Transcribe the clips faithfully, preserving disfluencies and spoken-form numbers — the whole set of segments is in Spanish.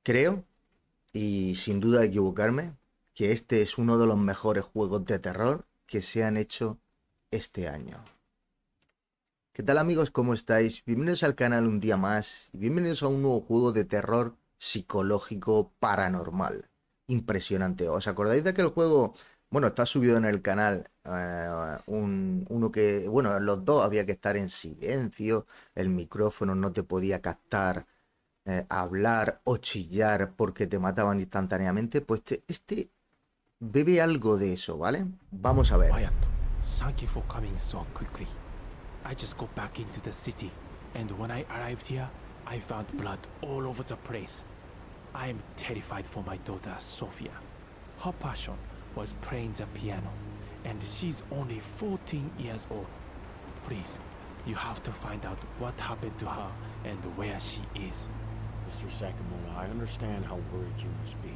Creo, y sin duda equivocarme, que este es uno de los mejores juegos de terror que se han hecho este año. ¿Qué tal amigos? ¿Cómo estáis? Bienvenidos al canal un día más y bienvenidos a un nuevo juego de terror psicológico paranormal. Impresionante. ¿Os acordáis de aquel juego? Bueno, está subido en el canal eh, un, uno que, bueno, los dos había que estar en silencio, el micrófono no te podía captar eh, hablar o chillar porque te mataban instantáneamente. Pues te- este bebe algo de eso, ¿vale? Vamos a ver. Wyatt, thank you for coming so quickly. I just got back into the city, and when I arrived here, I found blood all over the place. I am terrified for my daughter, Sophia. Her passion was playing the piano, and she's only fourteen years old. Please, you have to find out what happened to her and where she is. Mister Sakamoto, I understand how worried you must be.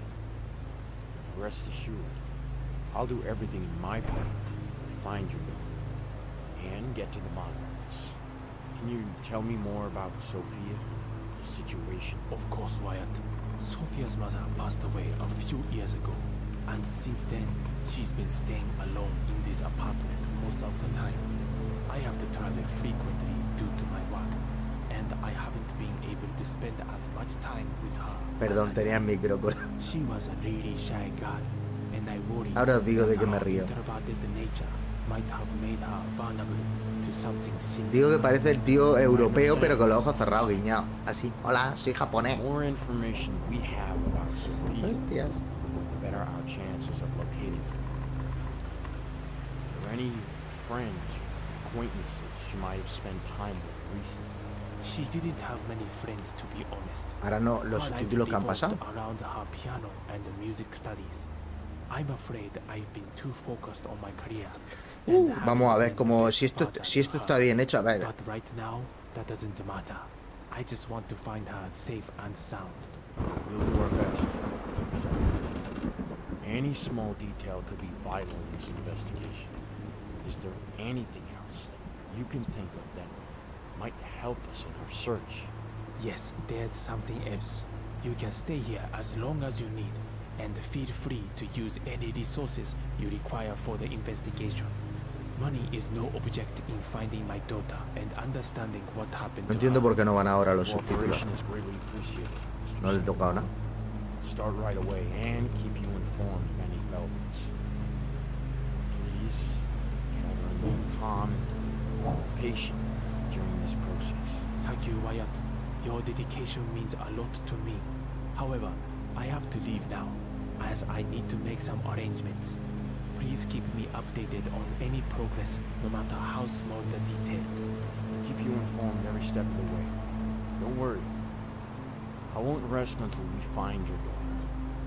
Rest assured, I'll do everything in my power to find your daughter and get to the bottom of this. Can you tell me more about Sophia, the situation? Of course, Wyatt. Sophia's mother passed away a few years ago, and since then, she's been staying alone in this apartment most of the time. I have to travel frequently due to my work, and I haven't been able to spend as much time with her. Perdón, as I tenía el wanted. micrófono. She was a really shy girl, and I worry Ahora os digo de that qué me her río. introverted nature might have made her vulnerable to something sinister. Digo que parece el tío europeo pero con los ojos cerrados, guiñados. Así, hola, soy japonés. The more information we have about Sophia, Hostias. the better our chances of locating her. Are there any friends or acquaintances she might have spent time with recently? She didn't have many friends, to be honest. Ahora no, los Her life subtítulos que han revolved pasado. around her piano and the music studies. I'm afraid I've been too focused on my career. and haven't Vamos a ver been como the si esto, father si to esto her. está bien hecho. A ver, But right now, that doesn't matter. I just want to find her safe and sound. We'll do our best, Mister Sakamoto. Any small detail could be vital in this investigation. Is there anything else that you can think of that might help us in our search? Yes, there's something else. You can stay here as long as you need, and feel free to use any resources you require for the investigation. Money is no object in finding my daughter and understanding what happened no to entiendo her. por qué no van ahora los subtítulos. Cooperation is greatly appreciated, Mister No le he tocado nada. Sakamoto. Start right away and keep you informed of any developments. Please try to remain calm and patient during this process. Thank you, Wyatt. Your dedication means a lot to me. However, I have to leave now, as I need to make some arrangements. Please keep me updated on any progress, no matter how small the detail. I'll keep you informed every step of the way. Don't worry. I won't rest until we find your daughter.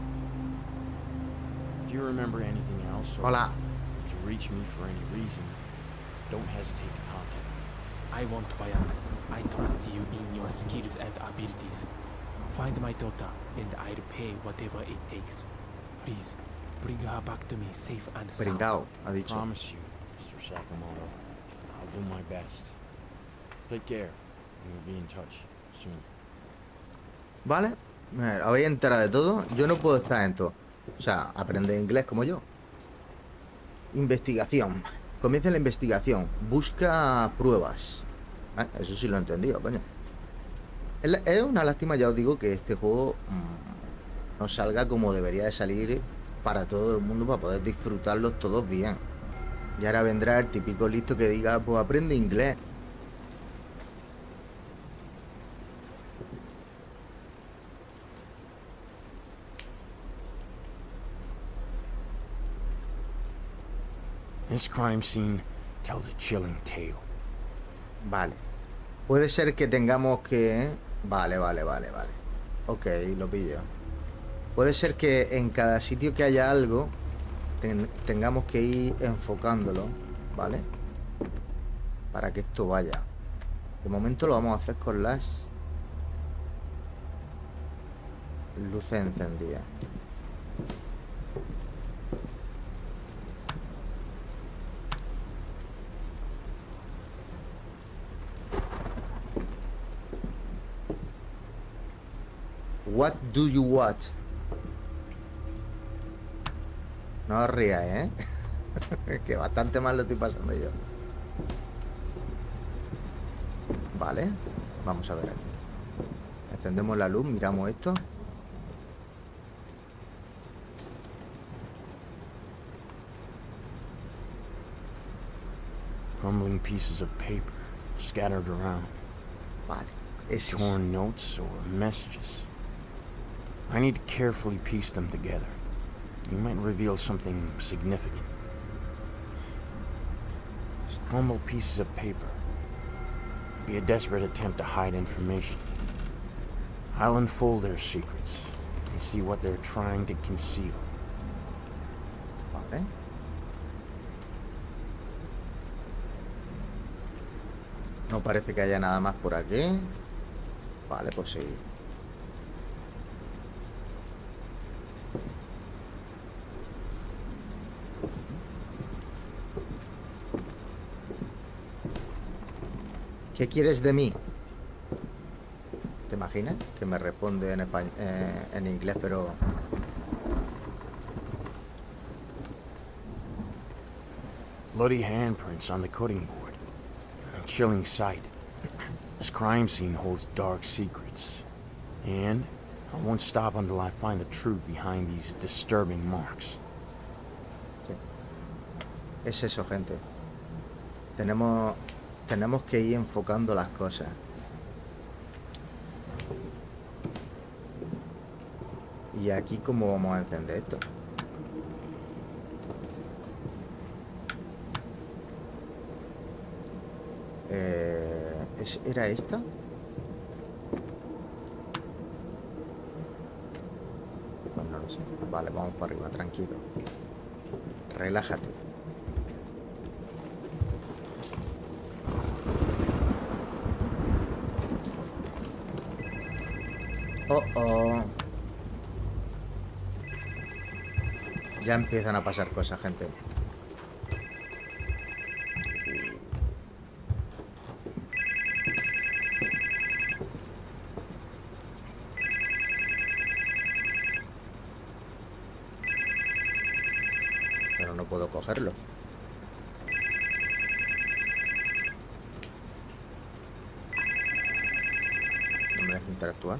If you remember anything else or Hola. to reach me for any reason, don't hesitate to contact me. I won't, Wyatt. I trust you in your skills and abilities. Find my daughter, and I'll pay whatever it takes. Please, bring her back to me safe and sound. Pringao, ha dicho. Promise you, Mister Sakamoto, I'll do my best. Take care, and we'll be in touch soon. ¿Vale? Mira, habéis enterado de todo. Yo no puedo estar en todo. O sea, aprender inglés como yo. Investigación. Comienza la investigación. Busca pruebas. Ah, eso sí lo he entendido, coño. Es, la- es una lástima, ya os digo, que este juego mm, no salga como debería de salir para todo el mundo, para poder disfrutarlos todos bien. Y ahora vendrá el típico listo que diga, pues aprende inglés. This crime scene tells a chilling tale. Vale. Puede ser que tengamos que... Vale, vale, vale, vale. Ok, lo pillo. Puede ser que en cada sitio que haya algo ten- tengamos que ir enfocándolo, ¿vale? Para que esto vaya. De momento lo vamos a hacer con las luces encendidas. What do you want? No os ríais, ¿eh? Que bastante mal lo estoy pasando yo. Vale. Vamos a ver aquí. Encendemos la luz, miramos esto. Crumbling pieces of paper scattered around. Vale. Es Torn notes or messages. I need to carefully piece them together. You might reveal something significant. These crumbled pieces of paper could be a desperate attempt to hide information. I'll unfold their secrets and see what they're trying to conceal. Vale. No parece que haya nada más por aquí. Vale, pues sí. ¿Qué quieres de mí? ¿Te imaginas? Que me responde en español, eh, en inglés, pero... Bloody handprints on the cutting board. A chilling sight. This crime scene holds dark secrets. And I won't stop until I find the truth behind these disturbing marks. Sí. Es eso, gente. Tenemos... Tenemos que ir enfocando las cosas. Y aquí, ¿cómo vamos a encender esto? Eh, ¿es, ¿Era esta? Pues no lo sé. Vale, vamos para arriba, tranquilo. Relájate. Oh, oh. Ya empiezan a pasar cosas, gente. Pero no puedo cogerlo. No me deja interactuar.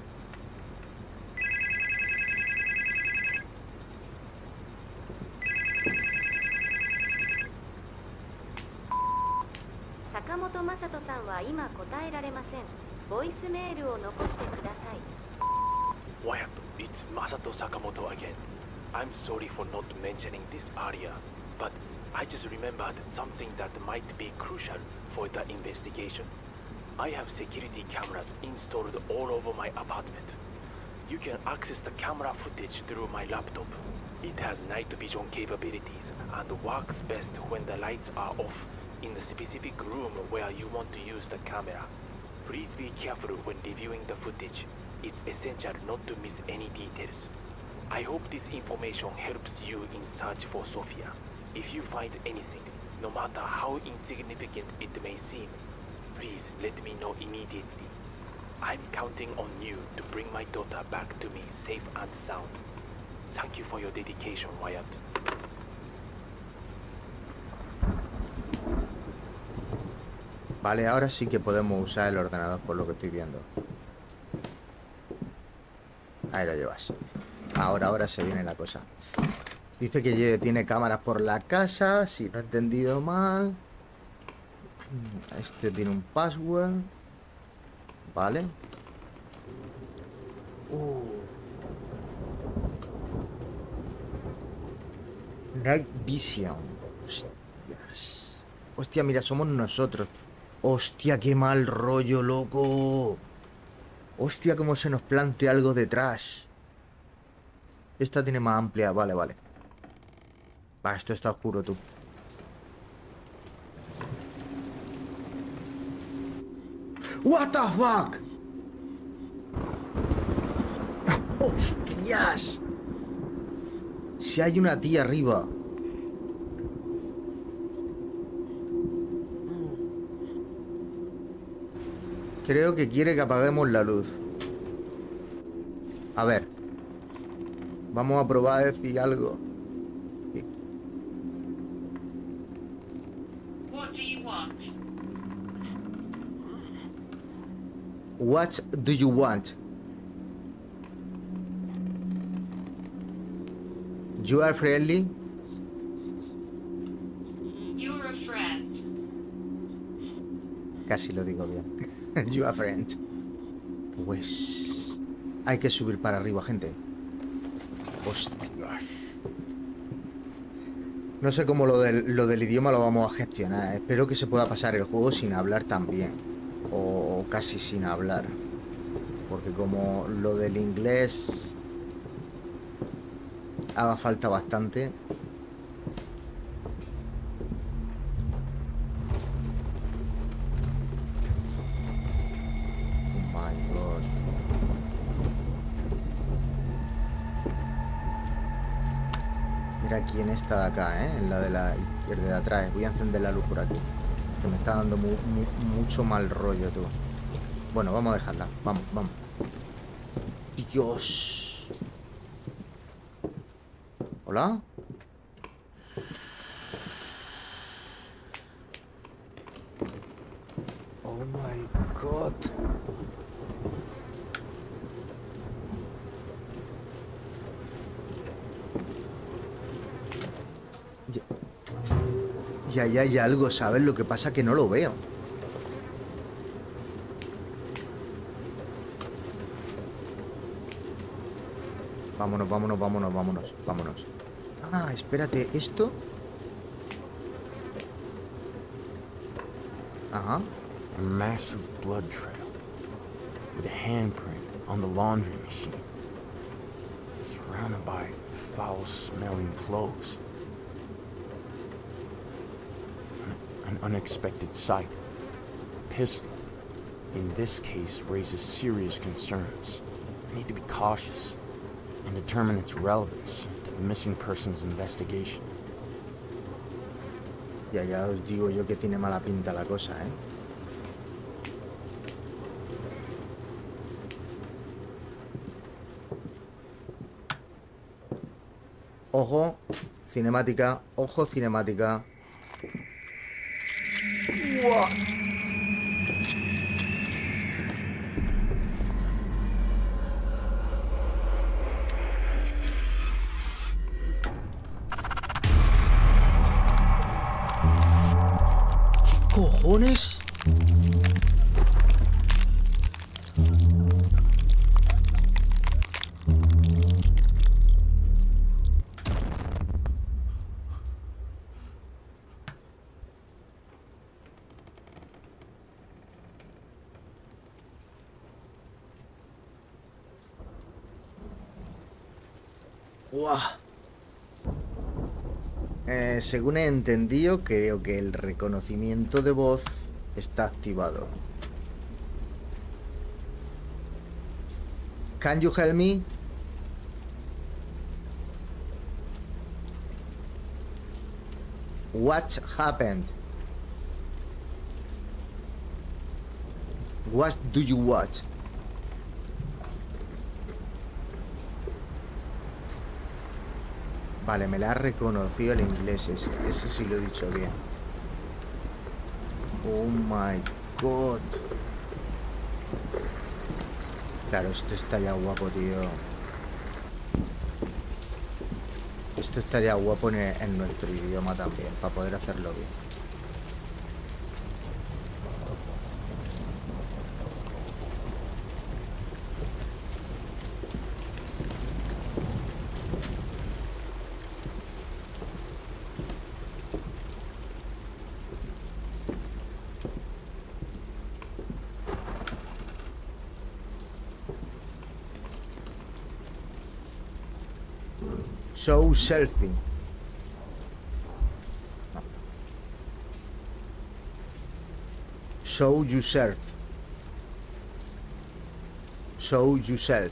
Sakamoto Masato-san は今答えられません。ボイスメールを残してください。 Wyatt, it's Masato Sakamoto again. I'm sorry for not mentioning this earlier, but I just remembered something that might be crucial for the investigation. I have security cameras installed all over my apartment. You can access the camera footage through my laptop. It has night vision capabilities and works best when the lights are off in the specific room where you want to use the camera. Please be careful when reviewing the footage. It's essential not to miss any details. I hope this information helps you in search for Sophia. If you find anything, no matter how insignificant it may seem, please let me know immediately. I'm counting on you to bring my daughter back to me safe and sound. Thank you for your dedication, Wyatt. Vale, ahora sí que podemos usar el ordenador por lo que estoy viendo. Ahí lo llevas. Ahora, ahora se viene la cosa. Dice que tiene cámaras por la casa, si no he entendido mal. Este tiene un password. Vale. Uh. Night Vision. Hostias. Hostia, mira, somos nosotros. Hostia, qué mal rollo, loco. Hostia, cómo se nos plantea algo detrás. Esta tiene más amplia. Vale, vale. Va, esto está oscuro, tú. What the fuck? Hostias. Si hay una tía arriba. Creo que quiere que apaguemos la luz. A ver. Vamos a probar a decir algo. Sí. What do you want? What do you want? You are friendly. You're a friend. Casi lo digo bien. You are friend. Pues hay que subir para arriba, gente. Hostias. No sé cómo lo del, lo del idioma lo vamos a gestionar. Espero que se pueda pasar el juego sin hablar también. O casi sin hablar. Porque como lo del inglés haga falta bastante. Oh my god. Mira quién está de acá, ¿eh? En la de la izquierda de atrás. Voy a encender la luz por aquí. Que me está dando mu mu mucho mal rollo, tú. Bueno, vamos a dejarla. Vamos, vamos. Dios. ¿Hola? Oh my god. Ya, ya hay algo, ¿sabes? Lo que pasa que no lo veo. Vámonos, vámonos, vámonos, vámonos, vámonos. Ah, espérate, ¿esto? Ajá. A massive blood trail with a handprint on the laundry machine, surrounded by foul-smelling clothes. An, an unexpected sight. A pistol, in this case, raises serious concerns. I need to be cautious and determine its relevance to the missing person's investigation. Ya, ya os digo yo que tiene mala pinta la cosa, ¿eh? Ojo, cinemática, ojo, cinemática. ¡Uah! ¿Qué cojones? Uah. Eh, según he entendido, creo que el reconocimiento de voz está activado. Can you help me? What happened? What do you watch? Vale, me la ha reconocido el inglés ese. Ese sí lo he dicho bien. Oh my god. Claro, esto estaría guapo, tío. Esto estaría guapo en, en nuestro idioma también, para poder hacerlo bien. Show selfie. No. Show yourself. Show yourself.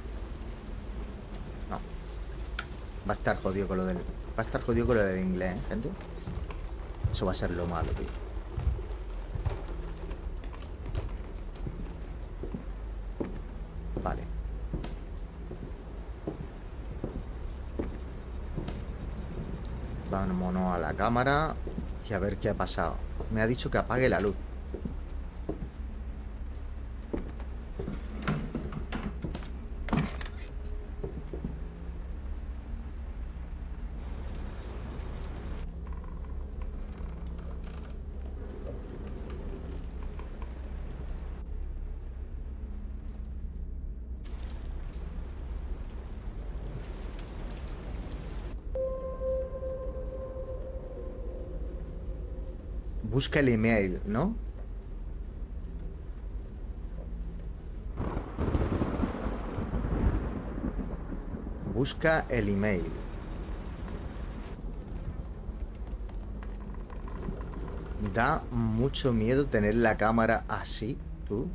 No. Va a estar jodido con lo del. Va a estar jodido con lo del inglés, ¿eh, gente? Eso va a ser lo malo, tío. Vale. Vámonos a la cámara y a ver qué ha pasado. Me ha dicho que apague la luz. Busca el email, ¿no? Busca el email. Da mucho miedo tener la cámara así, tú.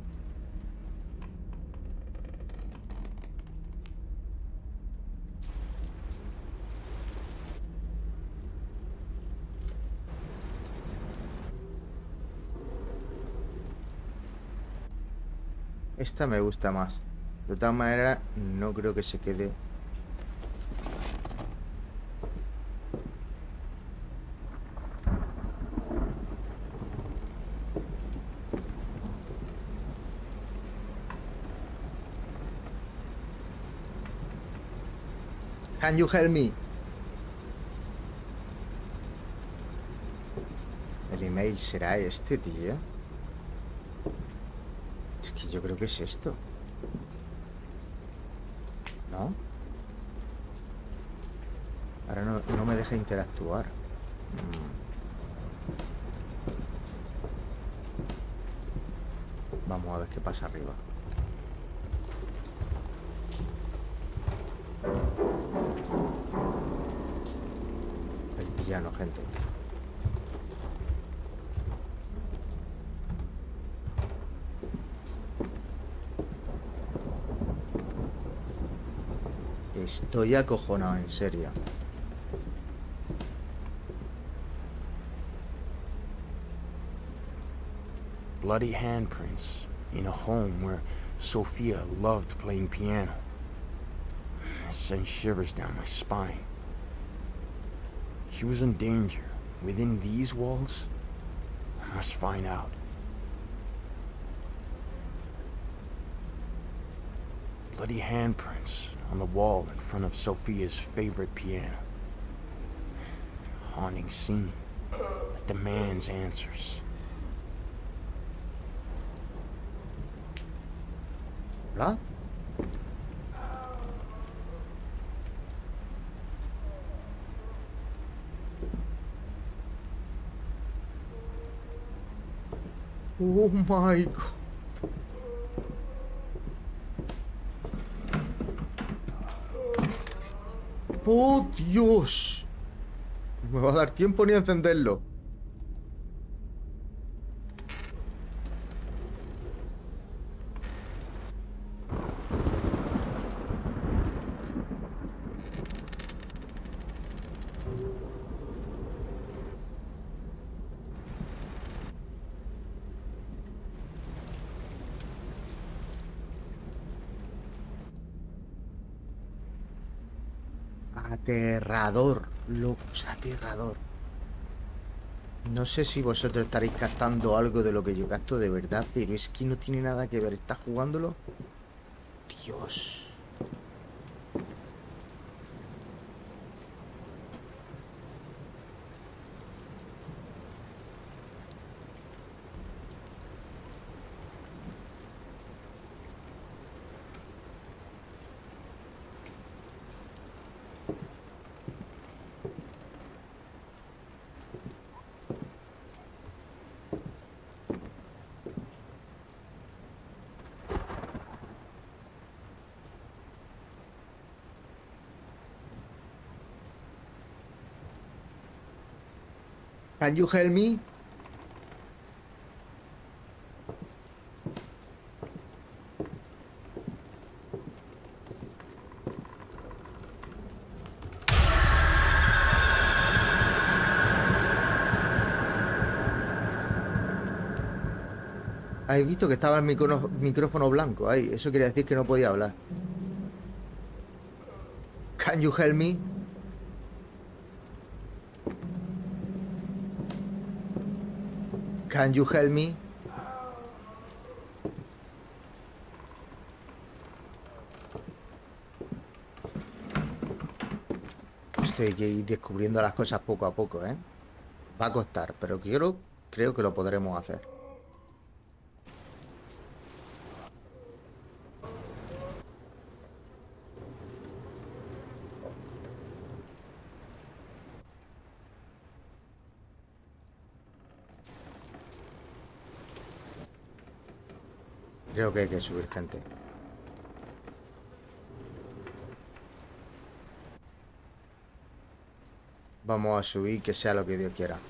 Esta me gusta más. De todas maneras, no creo que se quede. Can you help me? El email será este, tío. Es que yo creo que es esto. ¿No? Ahora no, no me deja interactuar. Mm. Vamos a ver qué pasa arriba. El villano, gente. Estoy acojonado, en serio. Bloody handprints in a home where Sophia loved playing piano. It sends shivers down my spine. She was in danger. Within these walls, I must find out. Bloody handprints on the wall in front of Sophia's favorite piano. A haunting scene that demands answers. ¿Hola? Oh my God. ¡Oh, Dios! No me va a dar tiempo ni a encenderlo. Aterrador, locos, aterrador. No sé si vosotros estaréis captando algo de lo que yo capto de verdad, pero es que no tiene nada que ver. ¿Estás jugándolo? Dios. Can you help me? He visto que estaba el micrófono, micrófono blanco ahí. Eso quiere decir que no podía hablar. Can you help me? Can you help me? Estoy que ir descubriendo las cosas poco a poco, ¿eh? Va a costar, pero quiero, creo que lo podremos hacer. Creo que hay que subir gente. Vamos a subir, que sea lo que Dios quiera.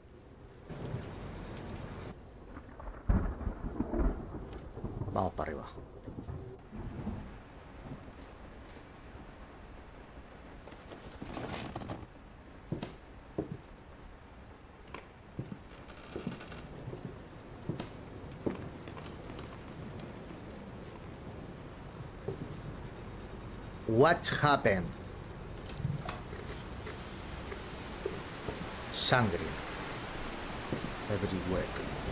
Vamos para arriba. What happened? Sangre. Everywhere.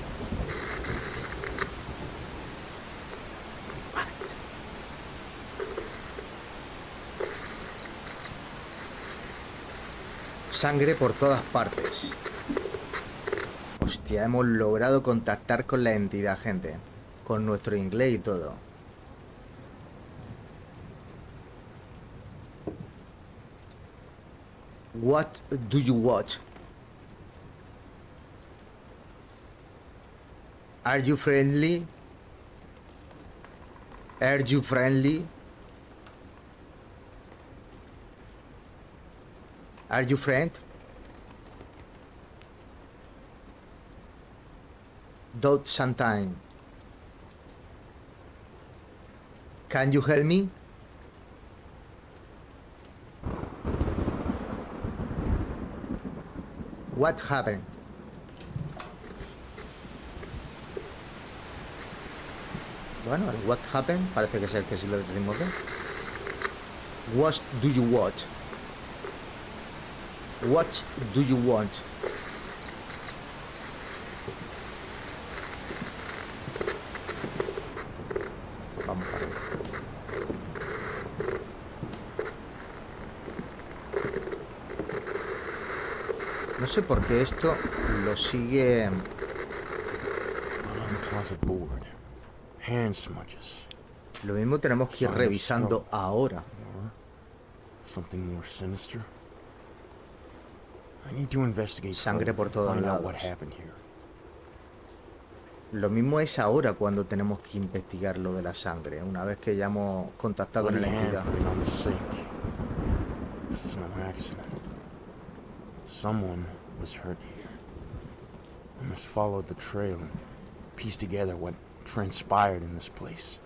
What? Sangre por todas partes. Hostia, hemos logrado contactar con la entidad, gente. Con nuestro inglés y todo. What do you watch? Are you friendly? Are you friendly? Are you friend? Dot sometime. Can you help me? What happened? Bueno, el what happened parece que es el que sí lo decimos bien. What do you want? What do you want? Vamos para arriba. No sé por qué esto lo sigue. On the closet board. Hand smudges. Lo mismo tenemos que ir revisando ahora. Or something more sinister. I need to investigate Sangre por todos find out lados. what happened here. Lo mismo es ahora cuando tenemos que investigar lo de la sangre, una vez que ya hemos contactado con Bloody la entidad. handprint on the sink. This is no accident. Someone was hurt here. I must follow the trail and piece together what transpired in this place.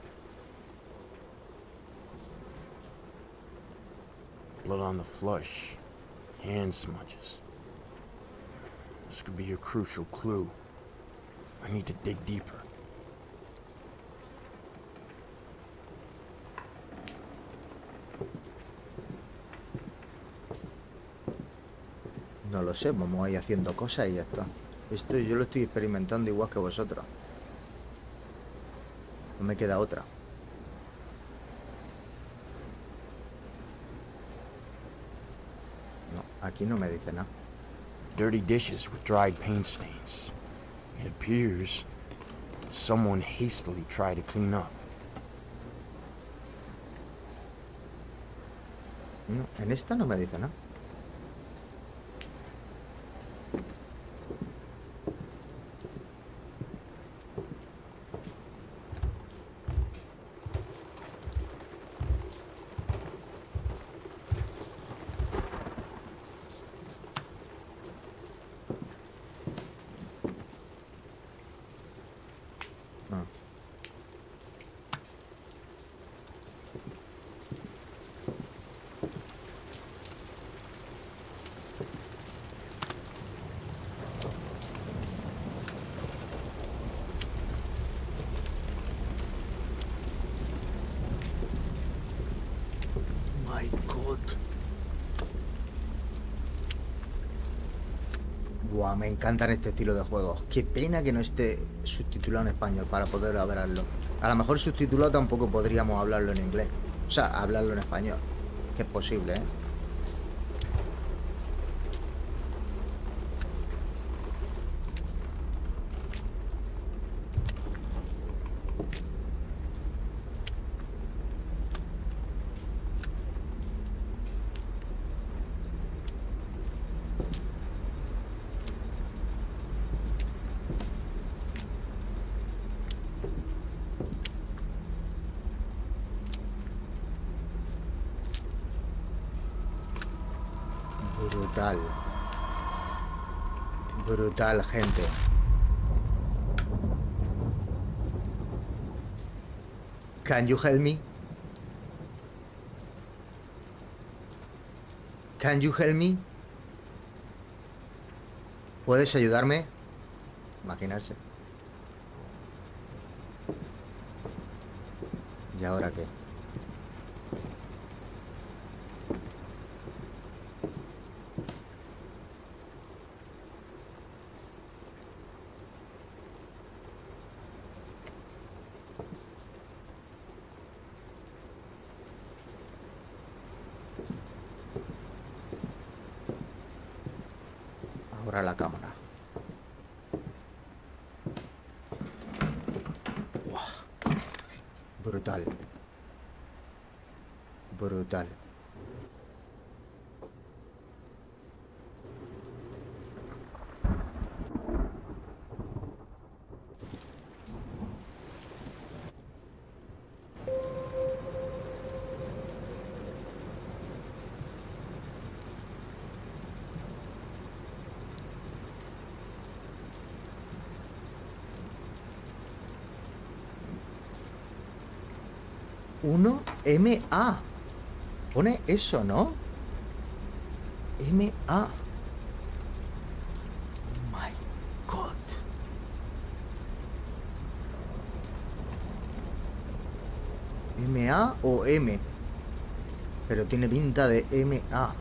Blood on the flush. Hand smudges. This could be a crucial clue. I need to dig deeper. No lo sé, vamos a ir haciendo cosas y ya está. Esto yo lo estoy experimentando igual que vosotros. No me queda otra. No, aquí no me dice nada. Dirty dishes with dried paint stains. It appears someone hastily tried to clean up. No, en esta no me dice nada. Ah. My God. Buah, me encantan este estilo de juegos. Qué pena que no esté subtitulado en español para poder hablarlo. A lo mejor subtitulado tampoco podríamos hablarlo en inglés. O sea, hablarlo en español. Que es posible, ¿eh? Brutal. Brutal, gente. Can you help me? Can you help me? ¿Puedes ayudarme? Imaginarse. ¿Y ahora qué? Ahora la cámara. Wow. Brutal. Brutal. uno M A. Pone eso, ¿no? M A. Oh my God. M A o M. Pero tiene pinta de M A.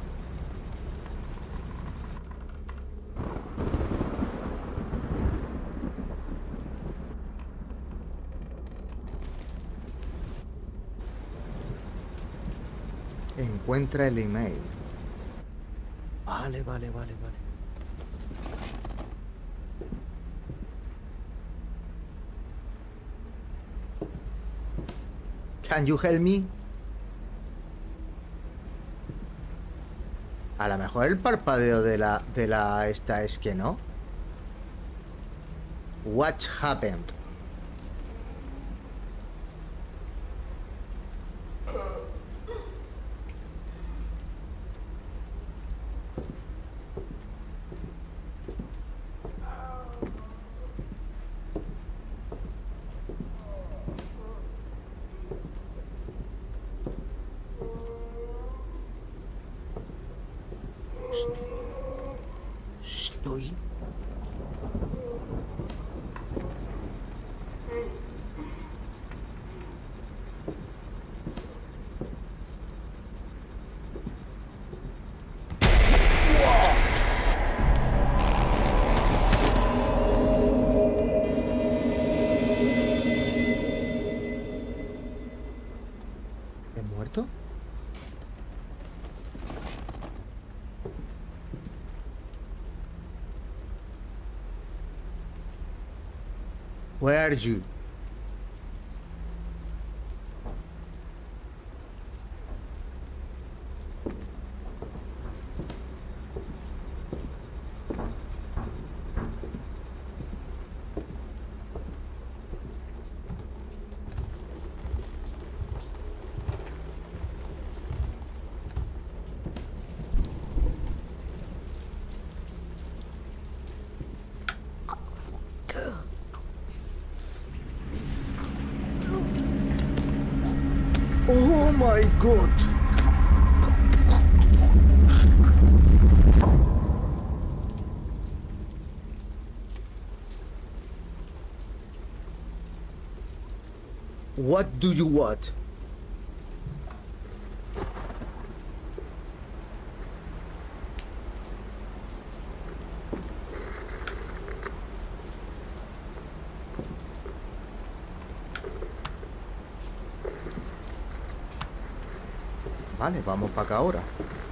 Encuentra el email. Vale, vale, vale, vale. Can you help me? A lo mejor el parpadeo de la de la esta es que no. What happened? Estoy... ¿He muerto? Where are you? Oh my God. What do you want? Vale, vamos para acá ahora.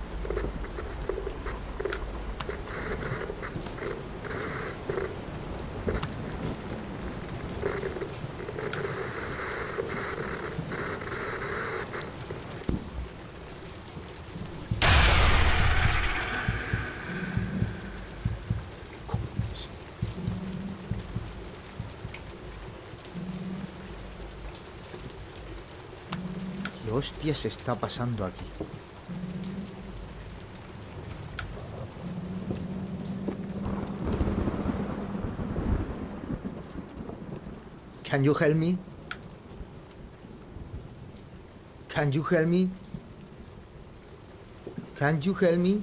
¿Qué hostia se está pasando aquí? Can you help me? Can you help me? Can you help me?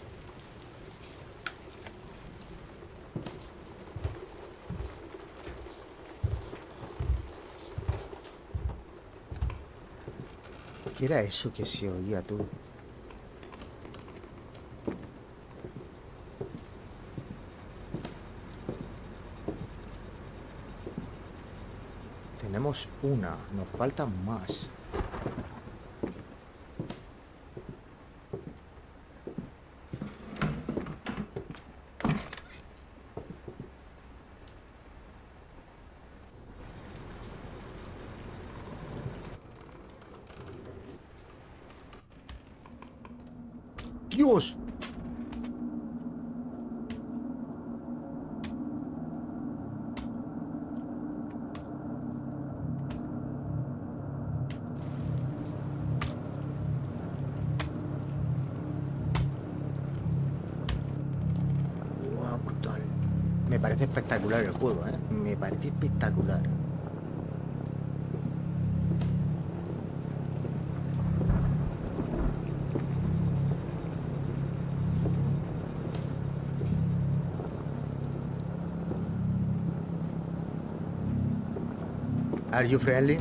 ¿Qué era eso que se oía, tú? Tenemos una, nos faltan más. ¡Dios! Guau, brutal. Me parece espectacular el juego, ¿eh? Me parece espectacular. Are you friendly?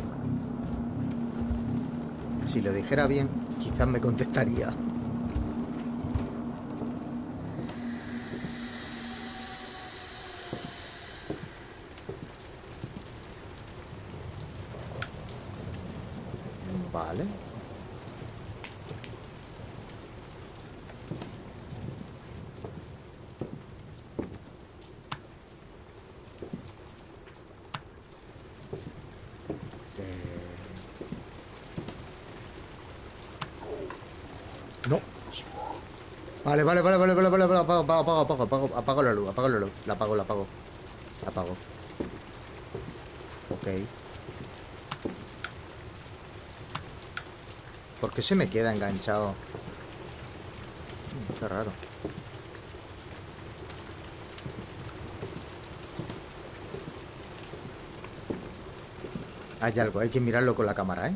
Si lo dijera bien, quizás me contestaría. Vale. No. Vale, vale, vale, vale, vale, vale, vale, apago, apago, apago, apago, apago, apago la luz, apago la luz, la apago, la apago, la apago. Ok. ¿Por qué se me queda enganchado? Mm, qué raro. Hay algo, hay que mirarlo con la cámara, ¿eh?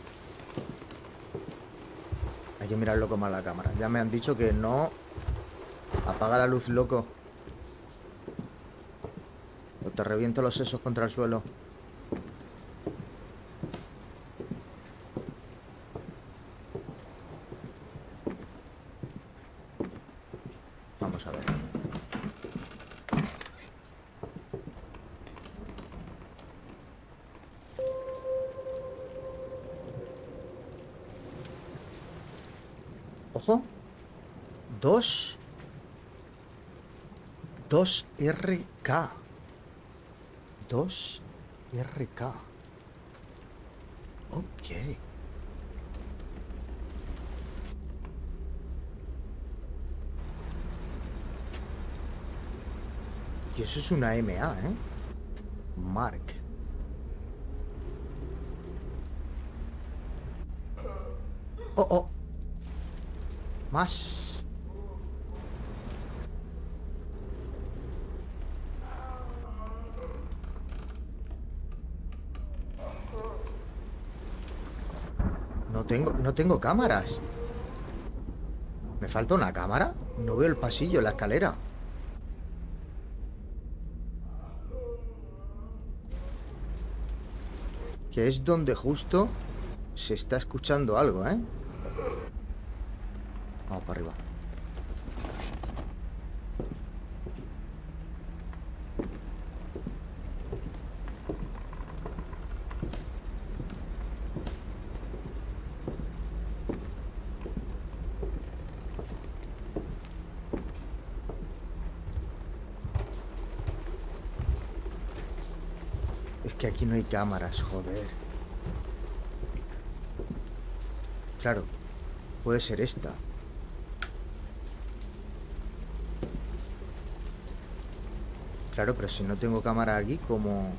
Hay que mirarlo con la cámara. Ya me han dicho que no. Apaga la luz, loco. O te reviento los sesos contra el suelo. Vamos a ver. Ojo. Dos. Dos R K. Dos R K. Ok. Y eso es una M A, ¿eh? Mark. Oh, oh. Más. No tengo, no tengo cámaras. ¿Me falta una cámara? No veo el pasillo, la escalera. Que es donde justo se está escuchando algo, ¿eh? Vamos para arriba. que aquí no hay cámaras, joder. Claro, puede ser esta. Claro, pero si no tengo cámara aquí, ¿cómo...?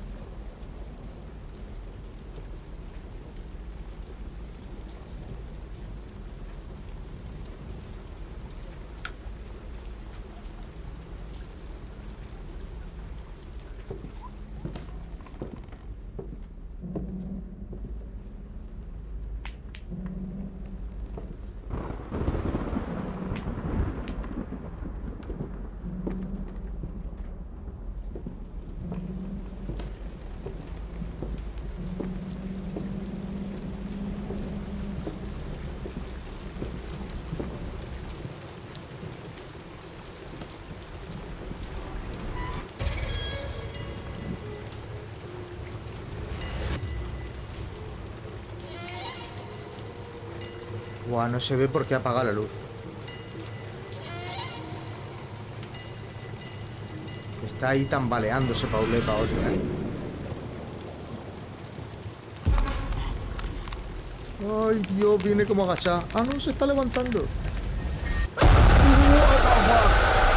Buah, no se ve porque ha apagado la luz. Está ahí tambaleándose pa' un lado y pa' otro, ¿eh? Ay, Dios, viene como agachada. Ah, no, se está levantando. What the fuck?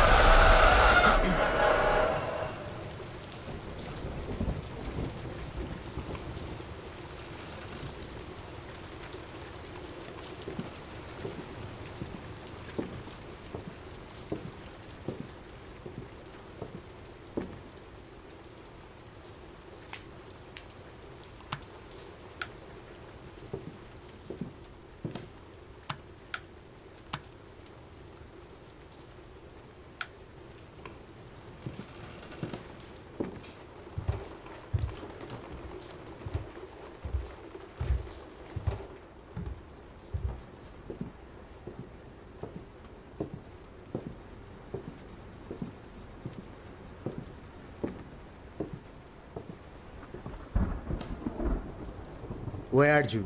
Where are you?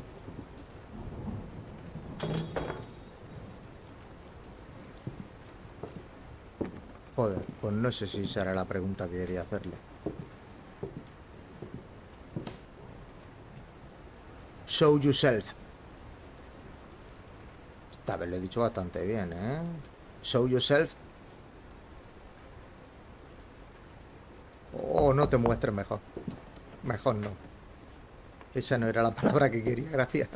Joder, pues no sé si esa era la pregunta que quería hacerle. Show yourself. Esta vez lo he dicho bastante bien, ¿eh? Show yourself. Oh, no te muestres mejor. Mejor no. Esa no era la palabra que quería, gracias.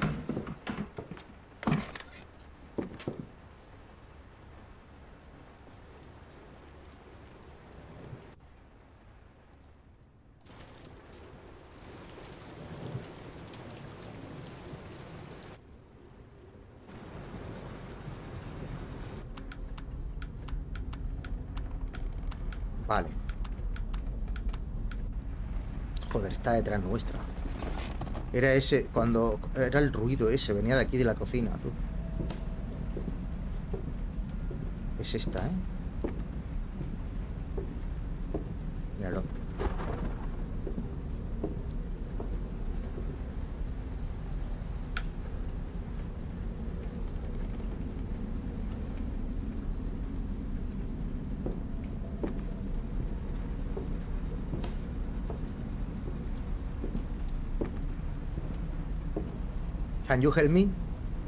Vale. Joder, está detrás nuestra. Era ese, cuando... Era el ruido ese, venía de aquí de la cocina, tú. Es esta, ¿eh? Míralo. Can you help me?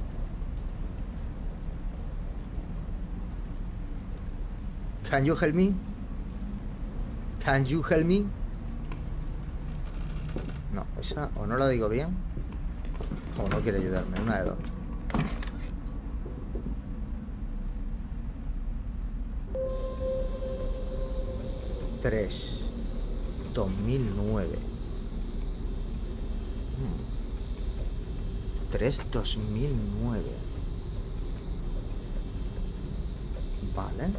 Can you help me? Can you help me? No, esa o no la digo bien o no quiere ayudarme, una de dos. Tres dos mil nueve. tres dos mil nueve. Vale.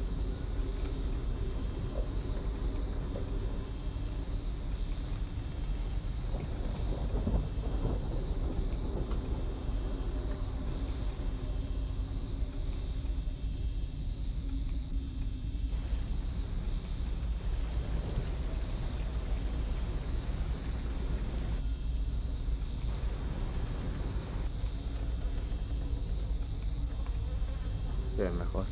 Es mejor.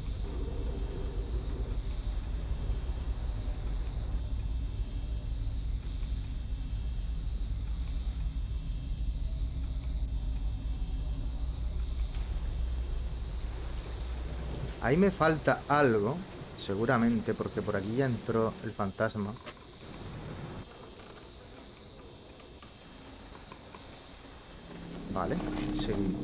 Ahí me falta algo, seguramente, porque por aquí ya entró el fantasma. Vale, seguimos.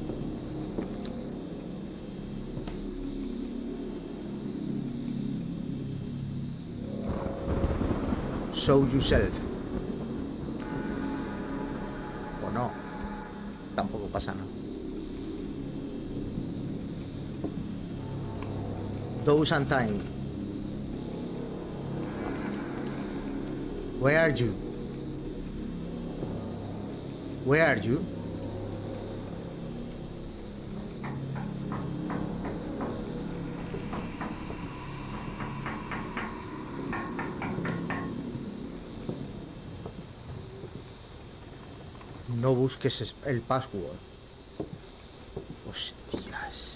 Show yourself. O no. Tampoco pasa nada. Those and time. Where are you? Where are you? No busques es- el password. Hostias.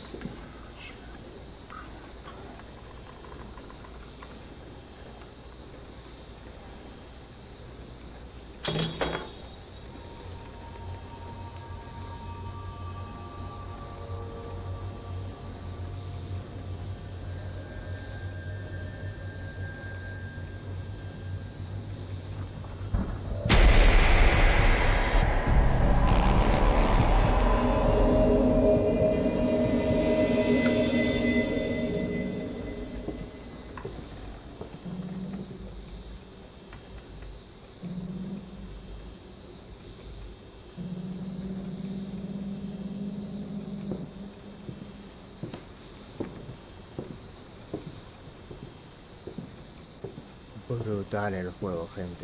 Brutal el juego, gente.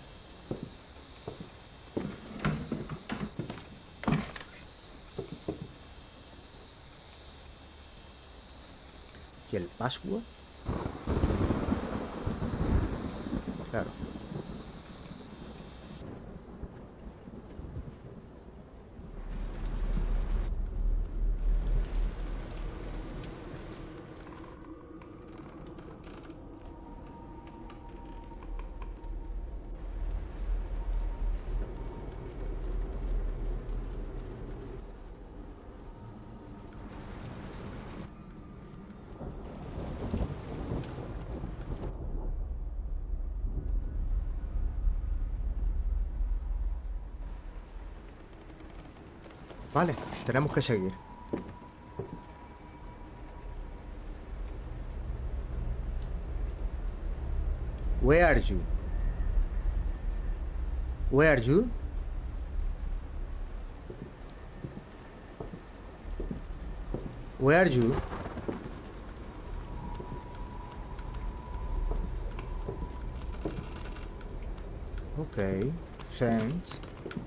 ¿Y el password? Claro. Vale, tenemos que seguir. Where are you? Where are you? Where are you? Okay, thanks.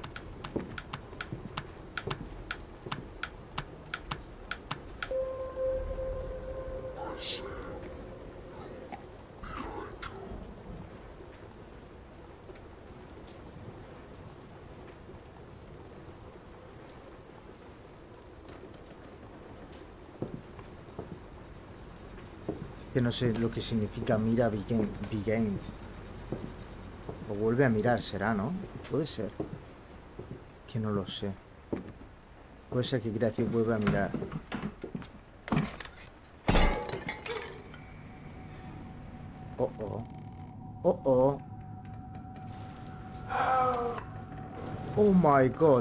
Que no sé lo que significa mira begin, begin. O vuelve a mirar, será, ¿no? Puede ser. Que no lo sé. Puede ser que quiera decir vuelve a mirar. Oh, oh. Oh, oh. Oh my god.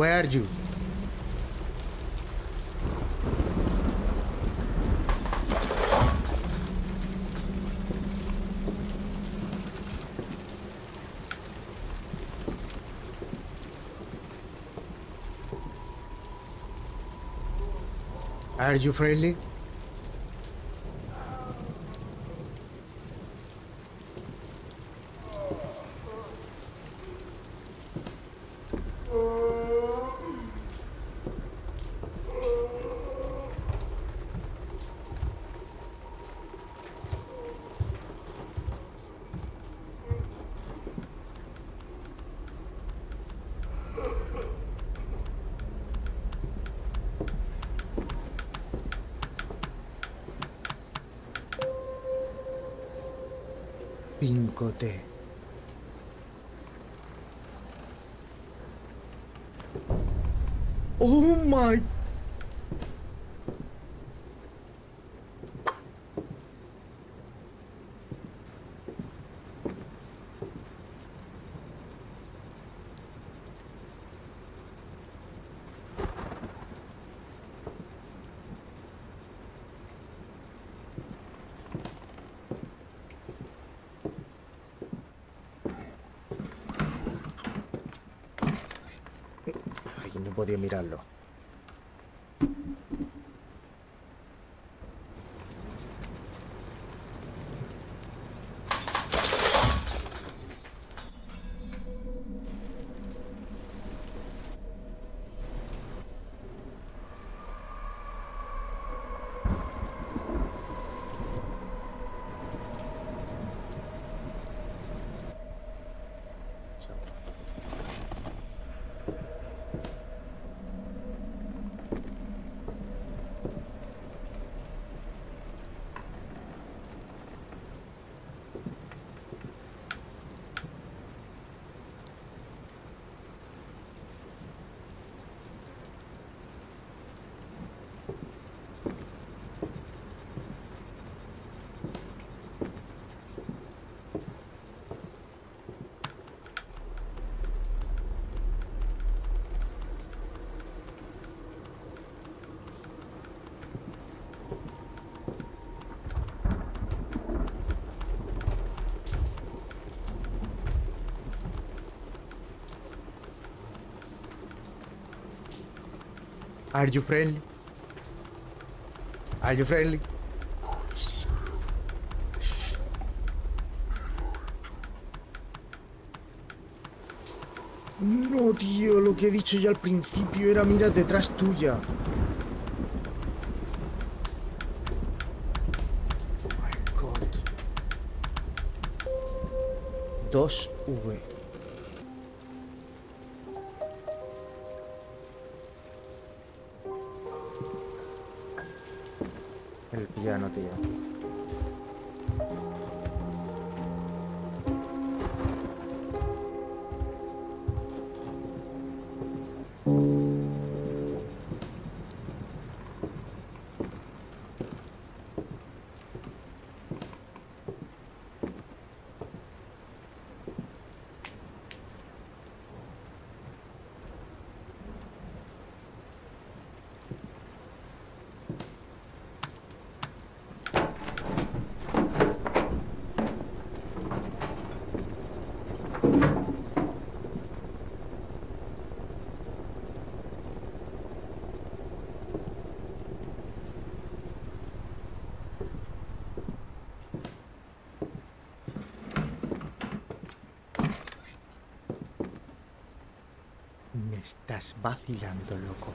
Where are you? Are you friendly? Pincote. Oh my. Ay, no podía mirarlo. Are you friendly? Are you friendly? No, tío, lo que he dicho ya al principio era mira detrás tuya. Oh my God. dos V. El piano, tío. Me estás vacilando, loco.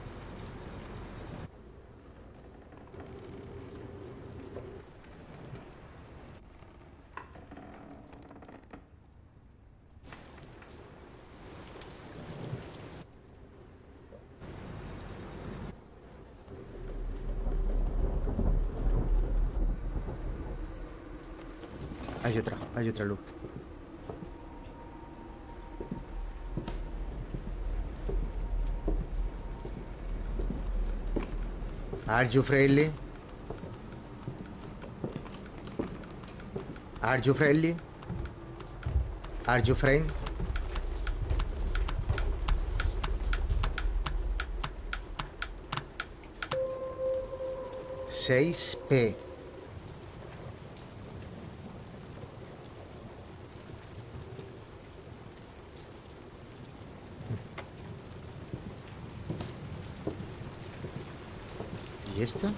Hay otra, hay otra luz. Are you friendly? Are you friendly? Are you friend? seis P. ¿Y esta?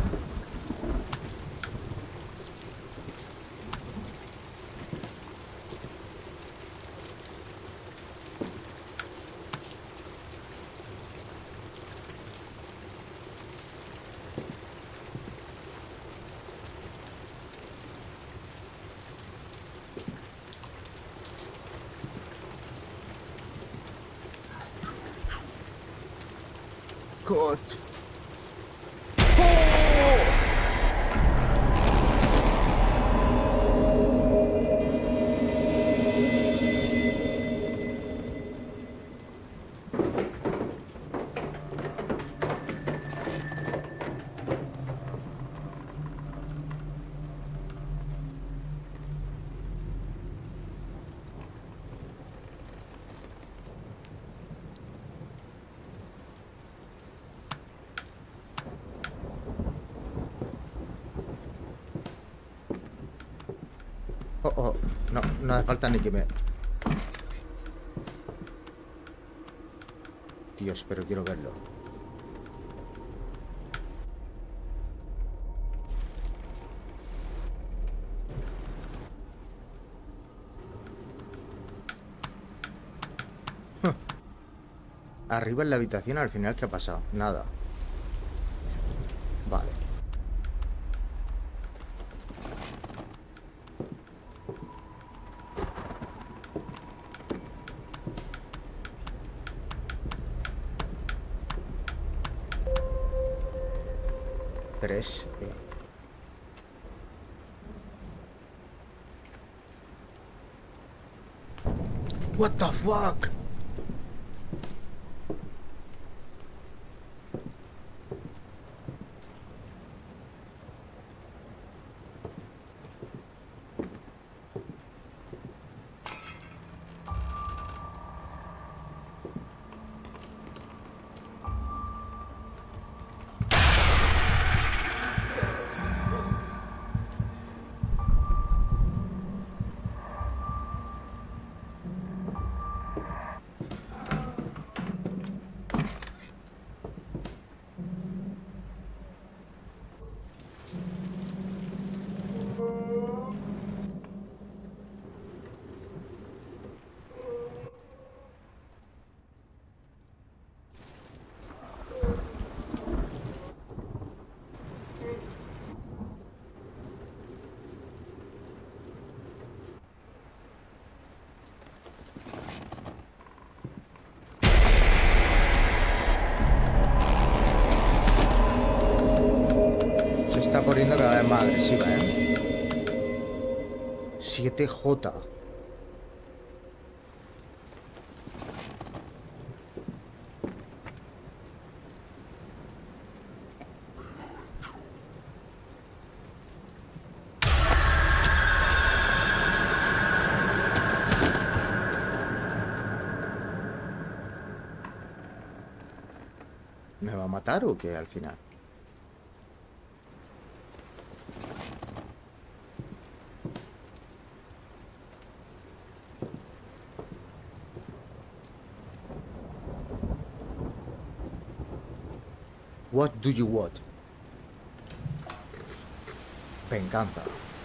God. Oh, oh, no, no hace falta ni que me... Dios, pero quiero verlo. Huh. Arriba en la habitación, al final, ¿qué ha pasado? Nada. Vale. Tres. eh. What the fuck? Se está poniendo cada vez más agresiva, ¿eh? siete J. ¿Me va a matar o qué al final? What do you want? Venganza.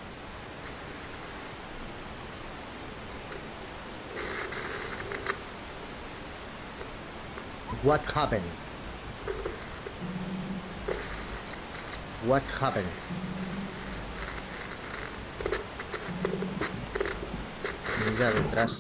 What happened? What happened? Mira detrás.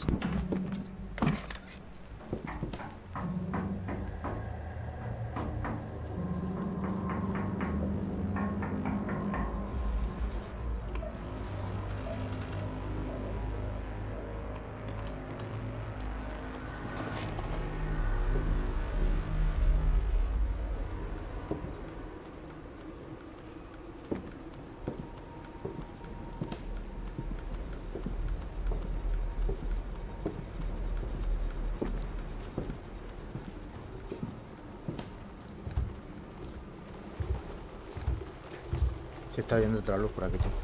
Se está viendo otra luz por aquí, tío.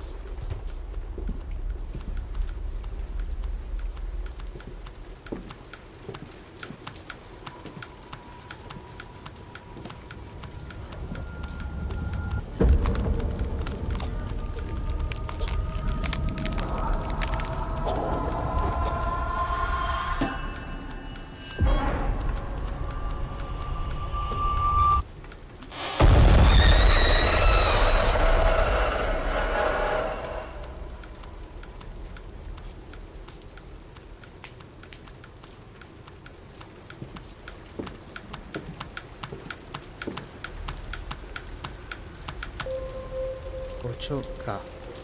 ocho K.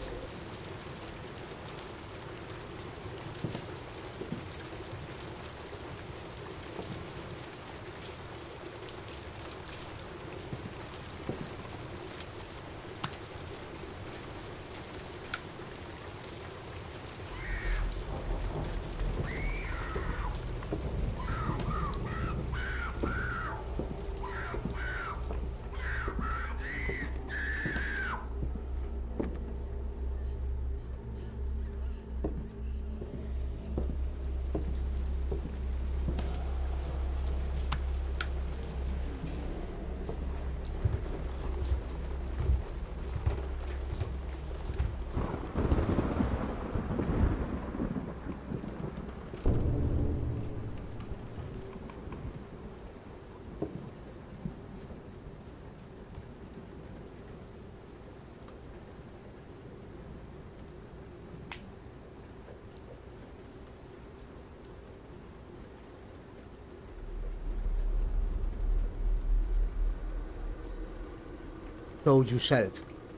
Show yourself.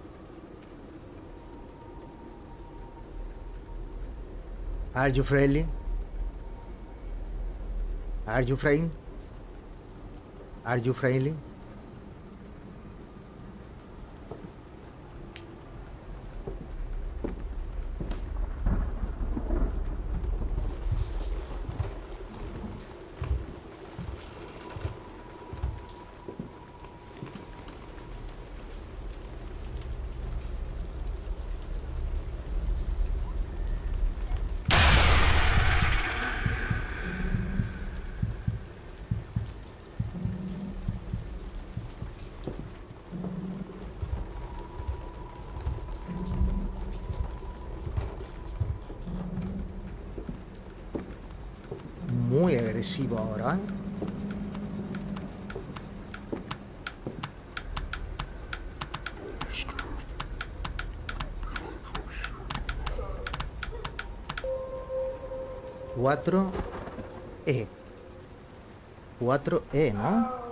Are you friendly? Are you friend? Are you friendly? Muy agresivo ahora, ¿eh? cuatro E. cuatro E, ¿no?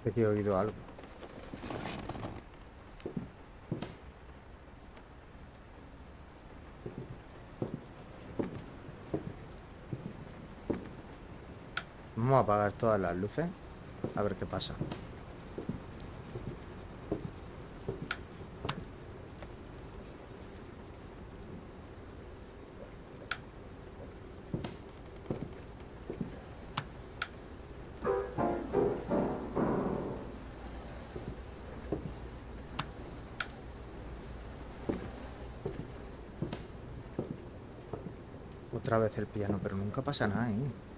Parece que he oído algo. Vamos a apagar todas las luces. A ver qué pasa. Otra vez el piano, pero nunca pasa nada, ¿eh?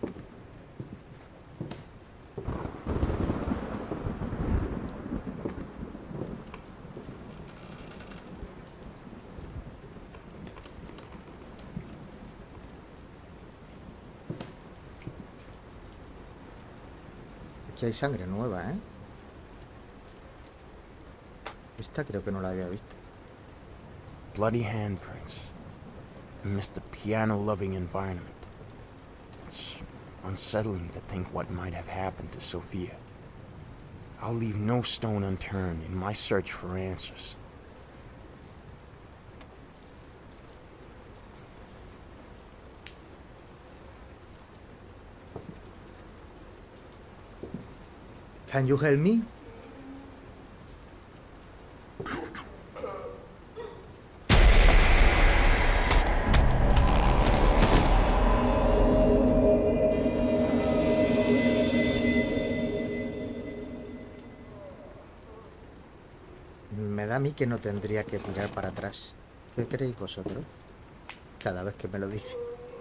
Aquí hay sangre nueva, ¿eh? Esta creo que no la había visto. Bloody handprints. Amidst the piano-loving environment. It's unsettling to think what might have happened to Sophia. I'll leave no stone unturned in my search for answers. Can you help me? Me da a mí que no tendría que tirar para atrás. ¿Qué creéis vosotros? Cada vez que me lo dice.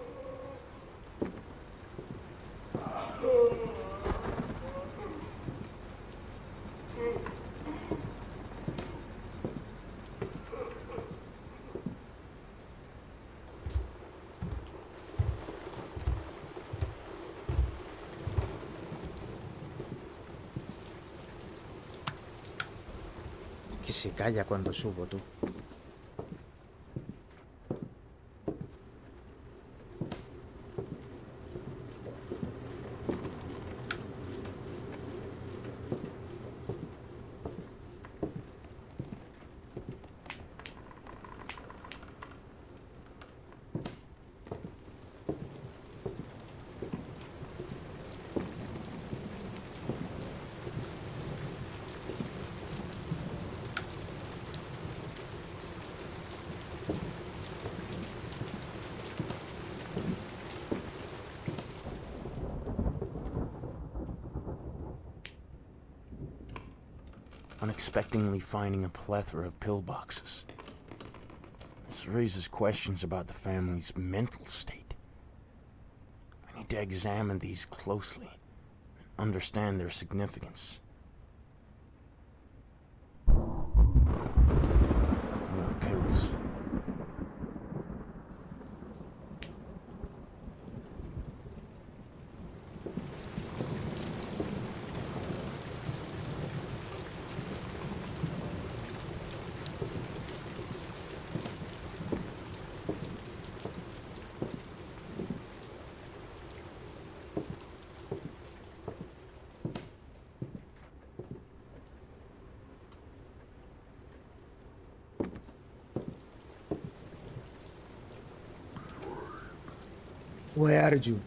Que se calla cuando subo, tú. Unexpectedly finding a plethora of pillboxes. This raises questions about the family's mental state. I need to examine these closely, understand their significance. More pills. Where are you?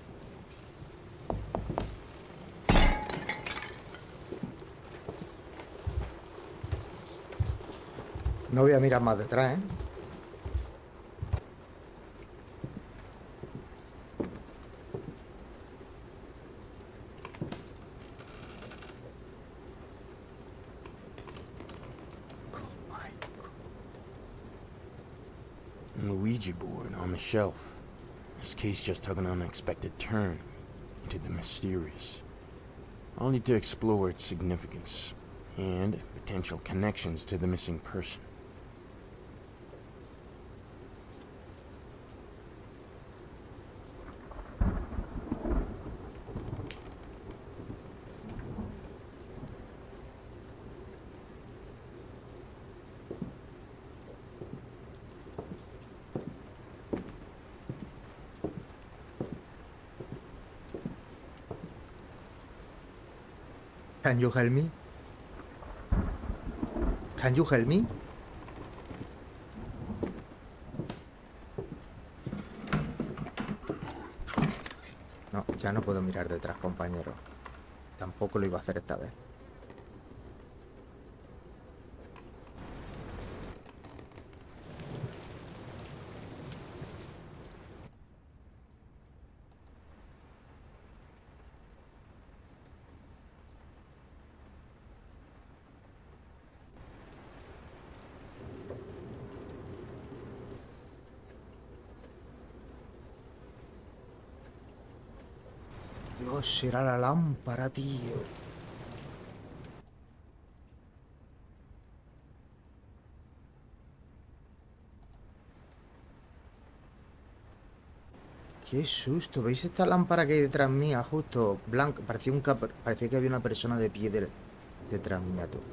No voy a mirar más detrás, ¿eh? Ouija board on the shelf. This case just took an unexpected turn into the mysterious. I'll need to explore its significance and potential connections to the missing person. Can you help me? Can you help me? No, ya no puedo mirar detrás, compañero. Tampoco lo iba a hacer esta vez. Dios, será la lámpara, tío. Qué susto. ¿Veis esta lámpara que hay detrás mía? Justo blanca. Parecía, un cap... Parecía que había una persona de pie de... detrás mía, tú.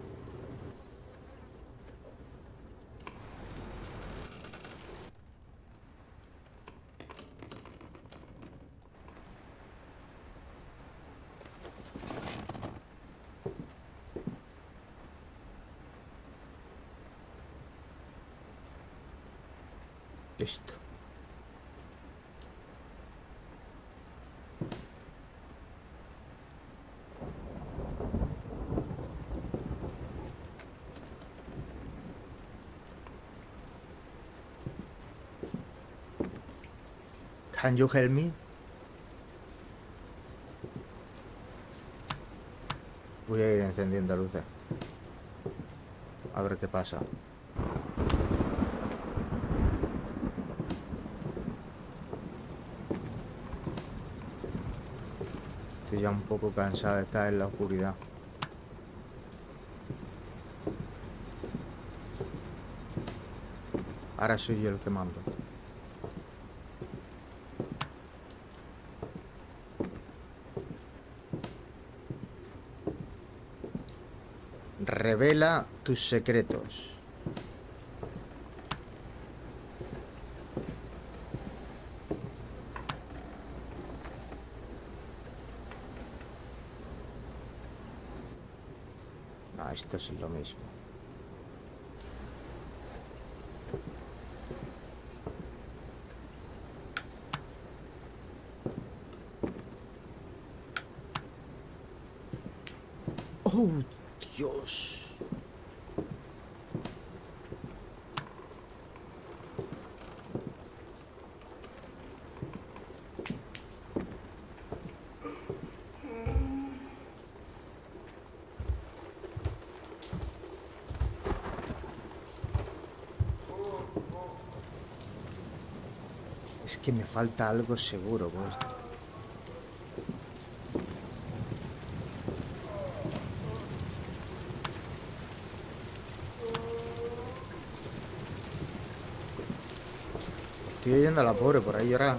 Esto. Can you help me? Voy a ir encendiendo luces. A ver qué pasa. Estoy ya un poco cansado de estar en la oscuridad. Ahora soy yo el que mando. Revela tus secretos. No, esto es lo mismo. Oh, Dios. Es que me falta algo seguro con esto. Estoy oyendo a la pobre por ahí llorar.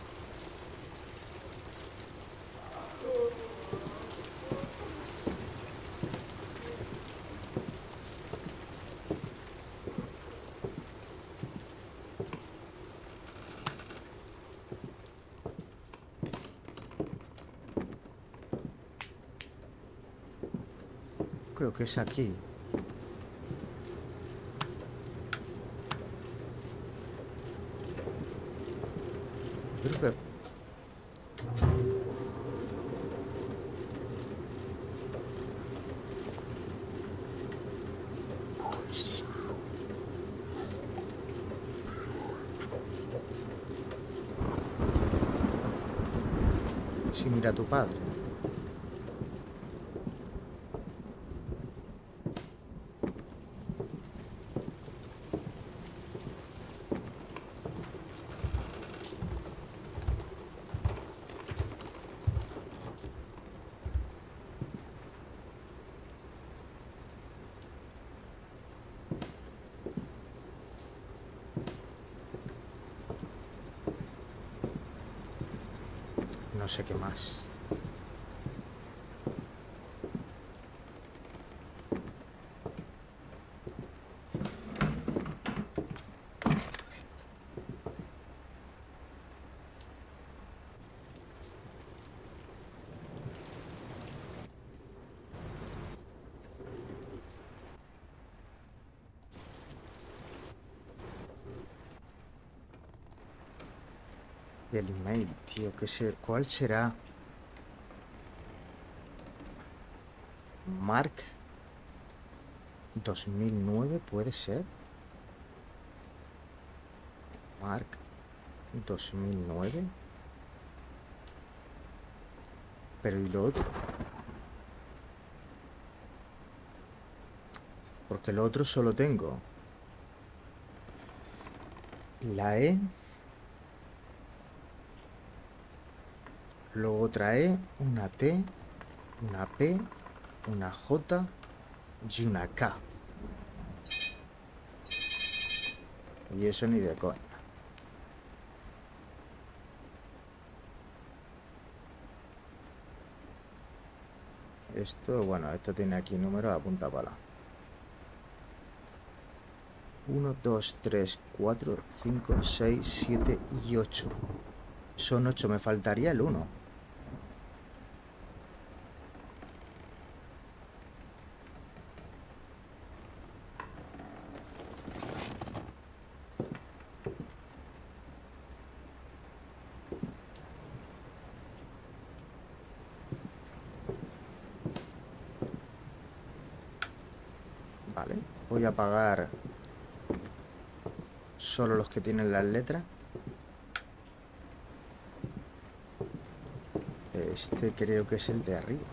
Creo que es aquí. Creo que... Sí, mira a tu padre. No sé qué más. El email, tío, ¿qué sé? ¿Cuál será? Mark dos mil nueve, ¿puede ser? Mark dos mil nueve. Pero ¿y lo otro? Porque lo otro solo tengo la E, luego otra E, una T, una P, una J y una K. Y eso ni de coña. Esto, bueno, esto tiene aquí números a punta pala. uno, dos, tres, cuatro, cinco, seis, siete y ocho. Son ocho, me faltaría el uno. Vale, voy a pagar solo los que tienen las letras. Este creo que es el de arriba.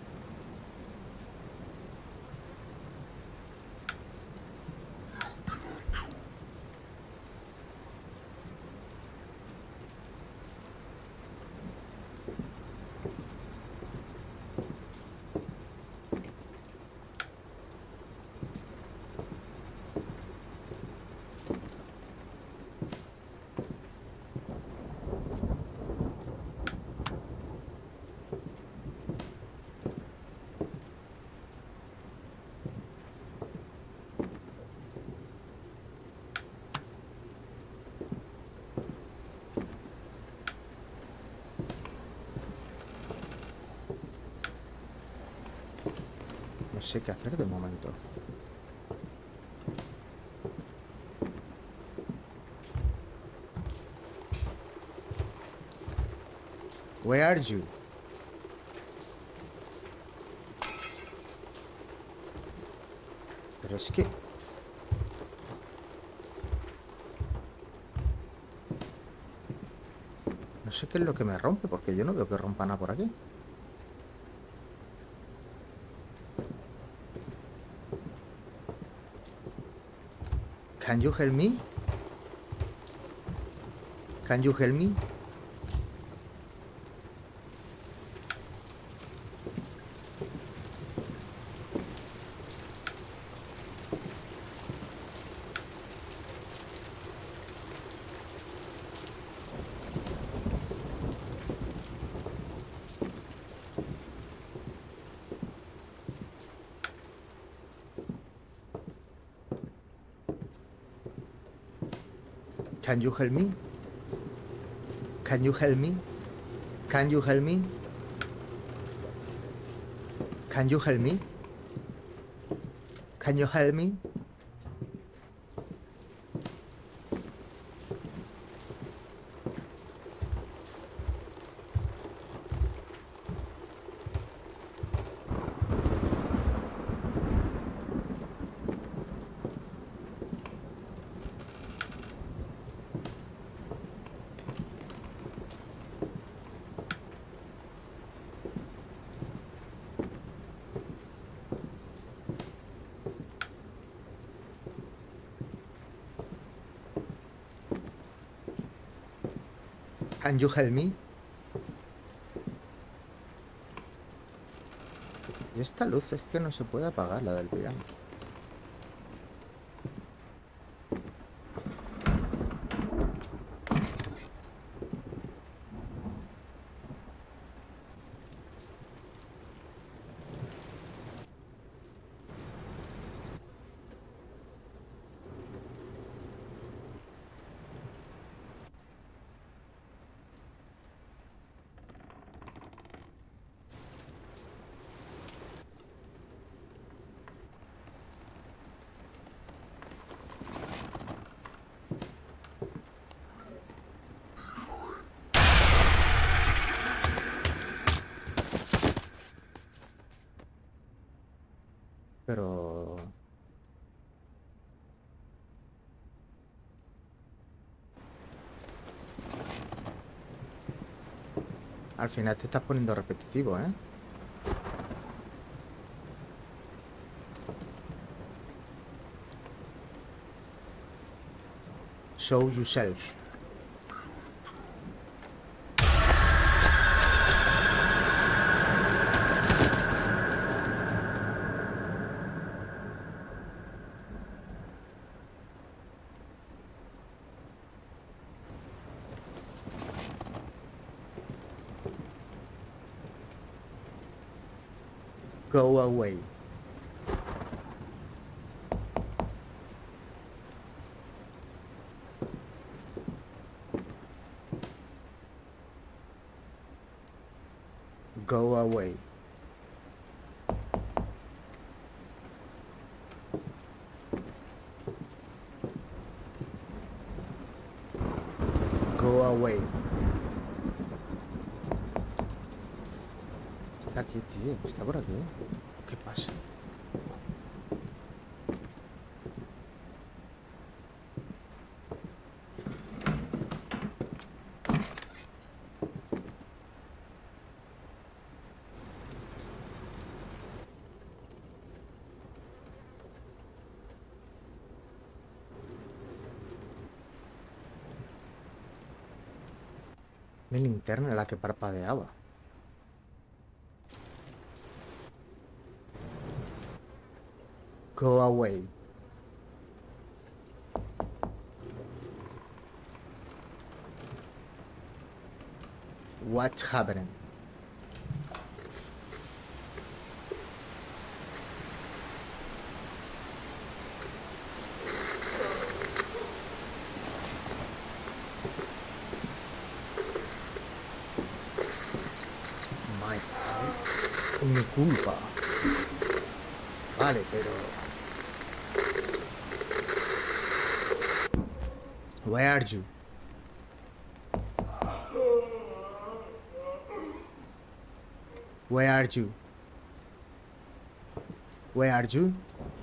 No sé qué hacer de momento. Where are you? Pero es que... No sé qué es lo que me rompe, porque yo no veo que rompa nada por aquí. Can you help me? Can you help me? Can you help me? Can you help me? Can you help me? Can you help me? Can you help me? Can you help me? Y esta luz es que no se puede apagar, la del piano. pero... Al final te estás poniendo repetitivo, ¿eh? Show yourself. Go away. Go away. Go away. Está aquí, tío. Está por aquí. ¿Qué pasa? Mi linterna, la que parpadeaba. Go away. What's happening? My fault. Mi culpa. Vale, pero... Where are you? Where are you? Where are you?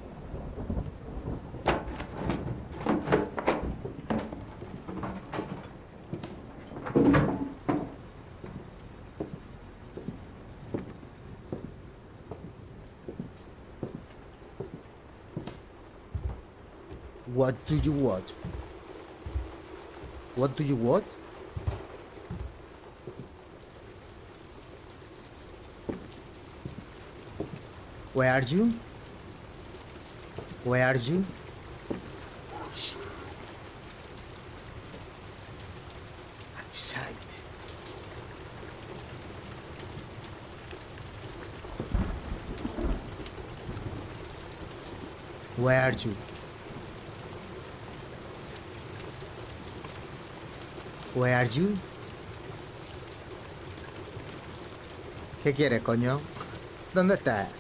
What do you want? What do you want? Where are you? Where are you? Outside. Where are you? Where are you? ¿Qué quieres, coño? ¿Dónde estás?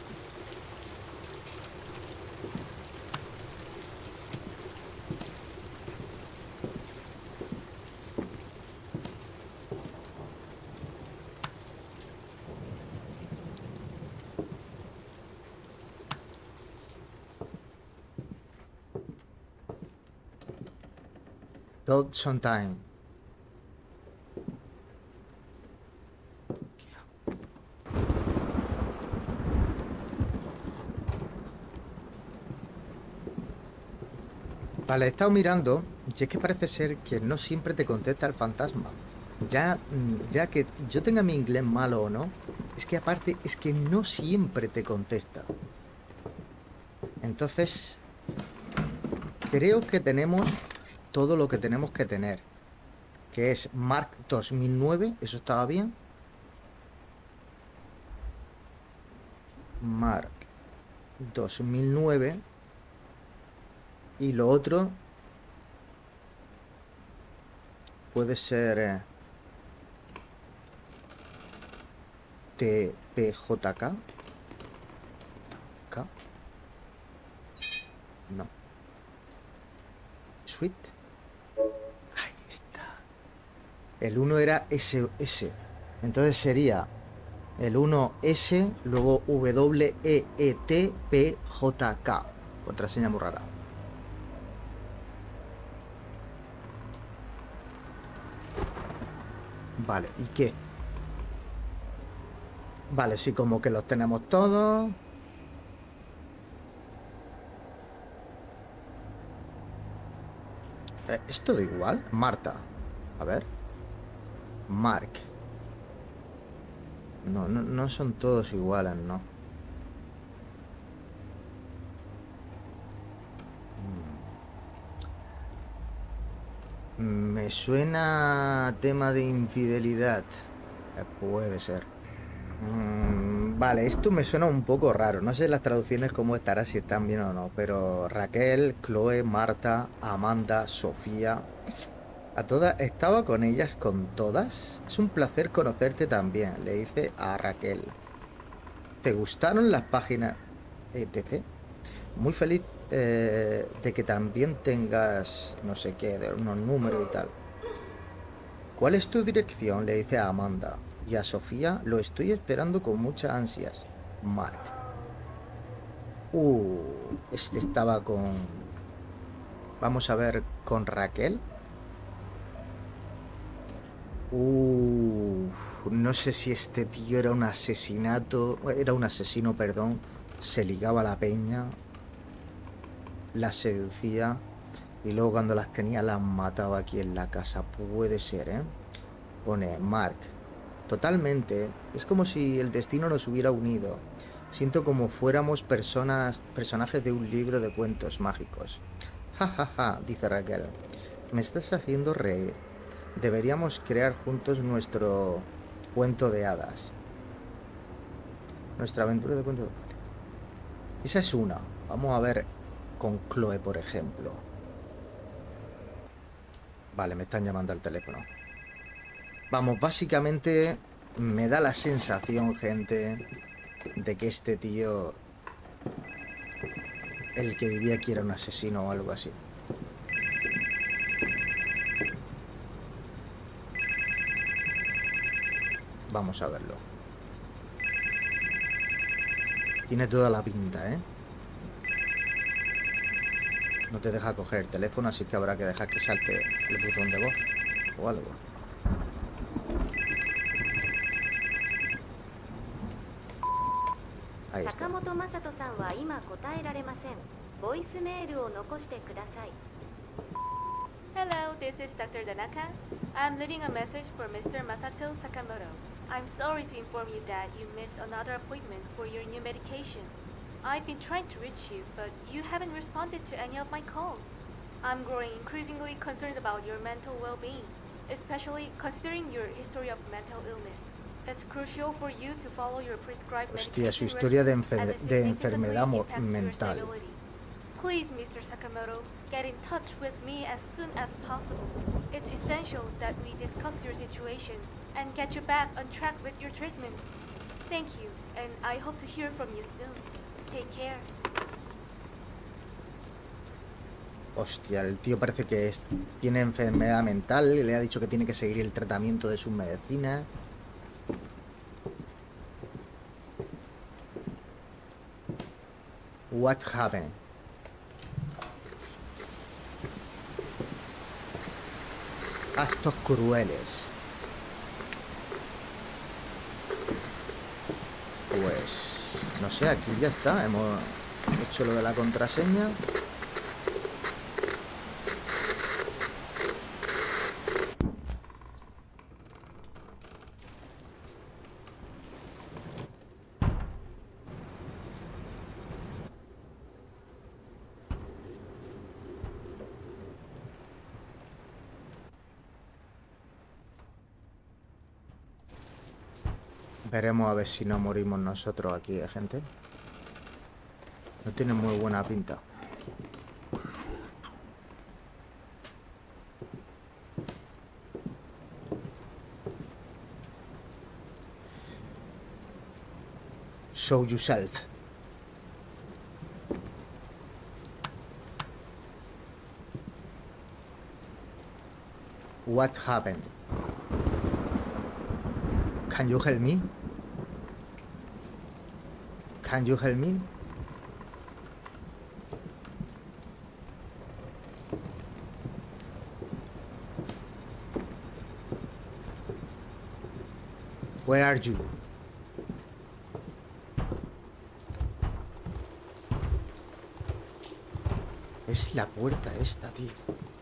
Todd Sondheim. Vale, he estado mirando y es que parece ser que no siempre te contesta el fantasma. Ya, ya que yo tenga mi inglés malo o no, es que aparte es que no siempre te contesta. Entonces, creo que tenemos todo lo que tenemos que tener. Que es Mark dos mil nueve, eso estaba bien. Mark dos mil nueve. Y lo otro puede ser eh, T P J K. K. No. Sweet. Ahí está. El uno era S S. Entonces sería El uno S, luego W E E T P J K. Contraseña muy rara. Vale, ¿y qué? Vale, sí, como que los tenemos todos. Eh, ¿Es todo igual? Marta. A ver. Mark. No, no, no son todos iguales, ¿no? Me suena tema de infidelidad. Eh, Puede ser. Mm, vale, esto me suena un poco raro. No sé las traducciones cómo estará, si están bien o no. Pero Raquel, Chloe, Marta, Amanda, Sofía. A todas, estaba con ellas, con todas. Es un placer conocerte también, le dice a Raquel. ¿Te gustaron las páginas etcétera? Muy feliz eh, de que también tengas, no sé qué, de unos números y tal. ¿Cuál es tu dirección? Le dice a Amanda. Y a Sofía, lo estoy esperando con muchas ansias. Mark. Uh, este estaba con... Vamos a ver, con Raquel. Uh, no sé si este tío era un asesinato, era un asesino, perdón. Se ligaba a la peña, la seducía y luego cuando las tenía las mataba aquí en la casa. Puede ser, ¿eh? Pone Mark. Totalmente. Es como si el destino nos hubiera unido. Siento como fuéramos personas, personajes de un libro de cuentos mágicos. Ja, ja, ja, dice Raquel. Me estás haciendo reír. Deberíamos crear juntos nuestro cuento de hadas. Nuestra aventura de cuento de hadas. Esa es una. Vamos a ver con Chloe, por ejemplo. Vale, me están llamando al teléfono. Vamos, básicamente me da la sensación, gente, de que este tío, el que vivía aquí, era un asesino o algo así. Vamos a verlo. Tiene toda la pinta, ¿eh? No te deja coger el teléfono, así que habrá que dejar que salte el buzón de voz o algo. Ahí está. 坂本雅人さんは今答えられません。ボイスメールを残してください。Hello, this is Doctor Tanaka. I'm leaving a message for Mister Masato Sakamoto. I'm sorry to inform you that you missed another appointment for your new medication. I've been trying to reach you, but you haven't responded to any of my calls. I'm growing increasingly concerned about your mental well-being, especially considering your history of mental illness. It's crucial for you to follow your prescribed Hostia, su medication historia de, regimen enfer as it de significantly enfermedad mo- impacts your mental. stability. Please, Mister Sakamoto, get in touch with me as soon as possible. It's essential that we discuss your situation and get you back on track with your treatment. Thank you, and I hope to hear from you soon. Take care. Hostia, el tío parece que es, tiene enfermedad mental y le ha dicho que tiene que seguir el tratamiento de sus medicinas. What happened? Actos crueles. Pues no sé, aquí ya está. Hemos hecho lo de la contraseña. Veremos a ver si no morimos nosotros aquí, ¿eh, gente? No tiene muy buena pinta. Show yourself. What happened? Can you help me? Can you help me? Where are you? Es la puerta esta, tío.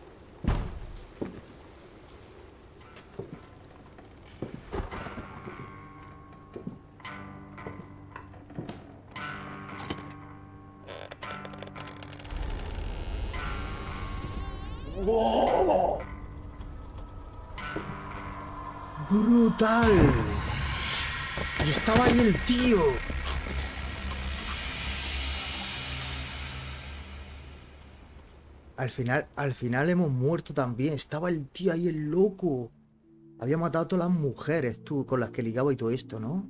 ¡Oh! ¡Brutal! Y estaba ahí el tío. Al final, al final hemos muerto también. Estaba el tío ahí, el loco. Había matado a todas las mujeres, tú, con las que ligaba y todo esto, ¿no?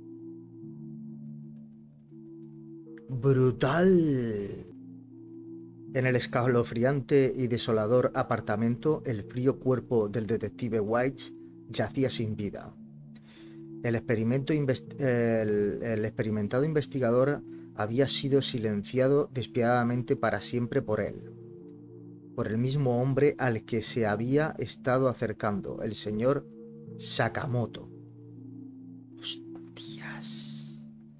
Brutal. En el escalofriante y desolador apartamento, el frío cuerpo del detective White yacía sin vida. El, experimento invest- el, el experimentado investigador había sido silenciado despiadadamente para siempre por él, por el mismo hombre al que se había estado acercando, el señor Sakamoto. Hostias.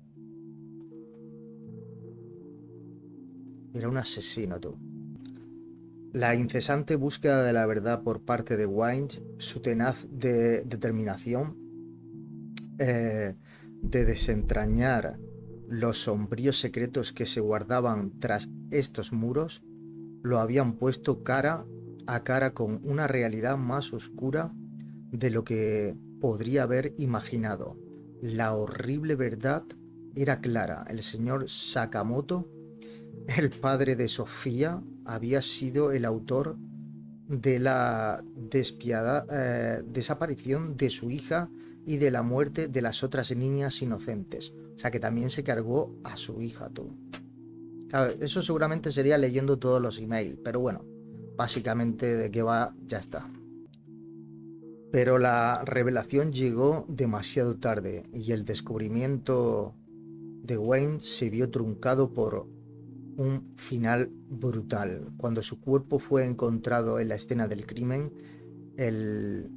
Era un asesino, tú. La incesante búsqueda de la verdad por parte de White, su tenaz de determinación eh, de desentrañar los sombríos secretos que se guardaban tras estos muros, lo habían puesto cara a cara con una realidad más oscura de lo que podría haber imaginado. La horrible verdad era clara. El señor Sakamoto, el padre de Sofía, había sido el autor de la despiadada eh, desaparición de su hija y de la muerte de las otras niñas inocentes. O sea que también se cargó a su hija, tú. Claro, eso seguramente sería leyendo todos los emails, pero bueno, básicamente de qué va, ya está. Pero la revelación llegó demasiado tarde y el descubrimiento de Wayne se vio truncado por un final brutal. Cuando su cuerpo fue encontrado en la escena del crimen, el,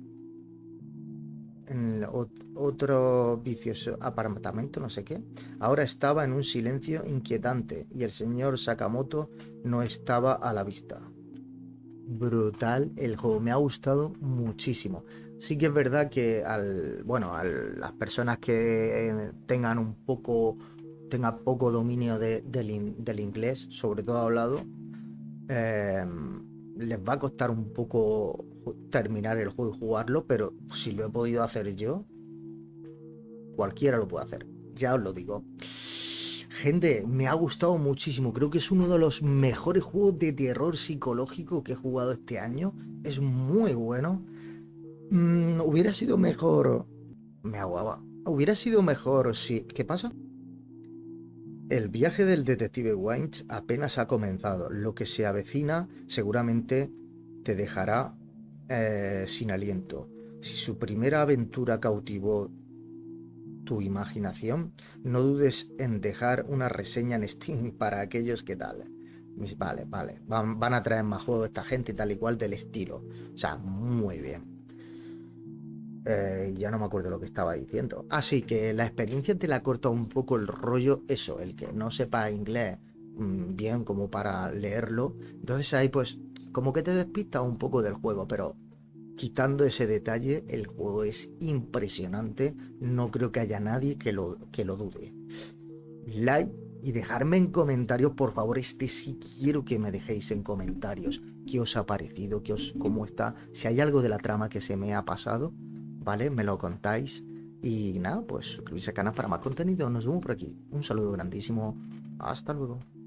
en otro vicioso apartamento, no sé qué, ahora estaba en un silencio inquietante y el señor Sakamoto no estaba a la vista. Brutal el juego, me ha gustado muchísimo. Sí que es verdad que al, bueno, a las personas que tengan un poco tenga poco dominio de, del, del inglés, sobre todo hablado, eh, les va a costar un poco terminar el juego y jugarlo, pero si lo he podido hacer yo, cualquiera lo puede hacer, ya os lo digo. Gente, me ha gustado muchísimo, creo que es uno de los mejores juegos de terror psicológico que he jugado este año, es muy bueno. Mm, hubiera sido mejor... Me aguaba. Hubiera sido mejor si... ¿Qué pasa? El viaje del detective White apenas ha comenzado. Lo que se avecina seguramente te dejará eh, sin aliento. Si su primera aventura cautivó tu imaginación, no dudes en dejar una reseña en Steam para aquellos que tal. Vale, vale. Van, van a traer más juegos esta gente y tal y cual del estilo. O sea, muy bien. Eh, ya no me acuerdo lo que estaba diciendo. Así que la experiencia te la corta un poco el rollo, eso, el que no sepa inglés mmm, bien como para leerlo. Entonces ahí pues como que te despista un poco del juego, pero quitando ese detalle, el juego es impresionante. No creo que haya nadie que lo, que lo dude. Like y dejarme en comentarios, por favor. Este sí quiero que me dejéis en comentarios qué os ha parecido, qué os, cómo está, si hay algo de la trama que se me ha pasado, ¿vale? Me lo contáis. Y nada, pues suscribirse al canal para más contenido. Nos vemos por aquí. Un saludo grandísimo. Hasta luego.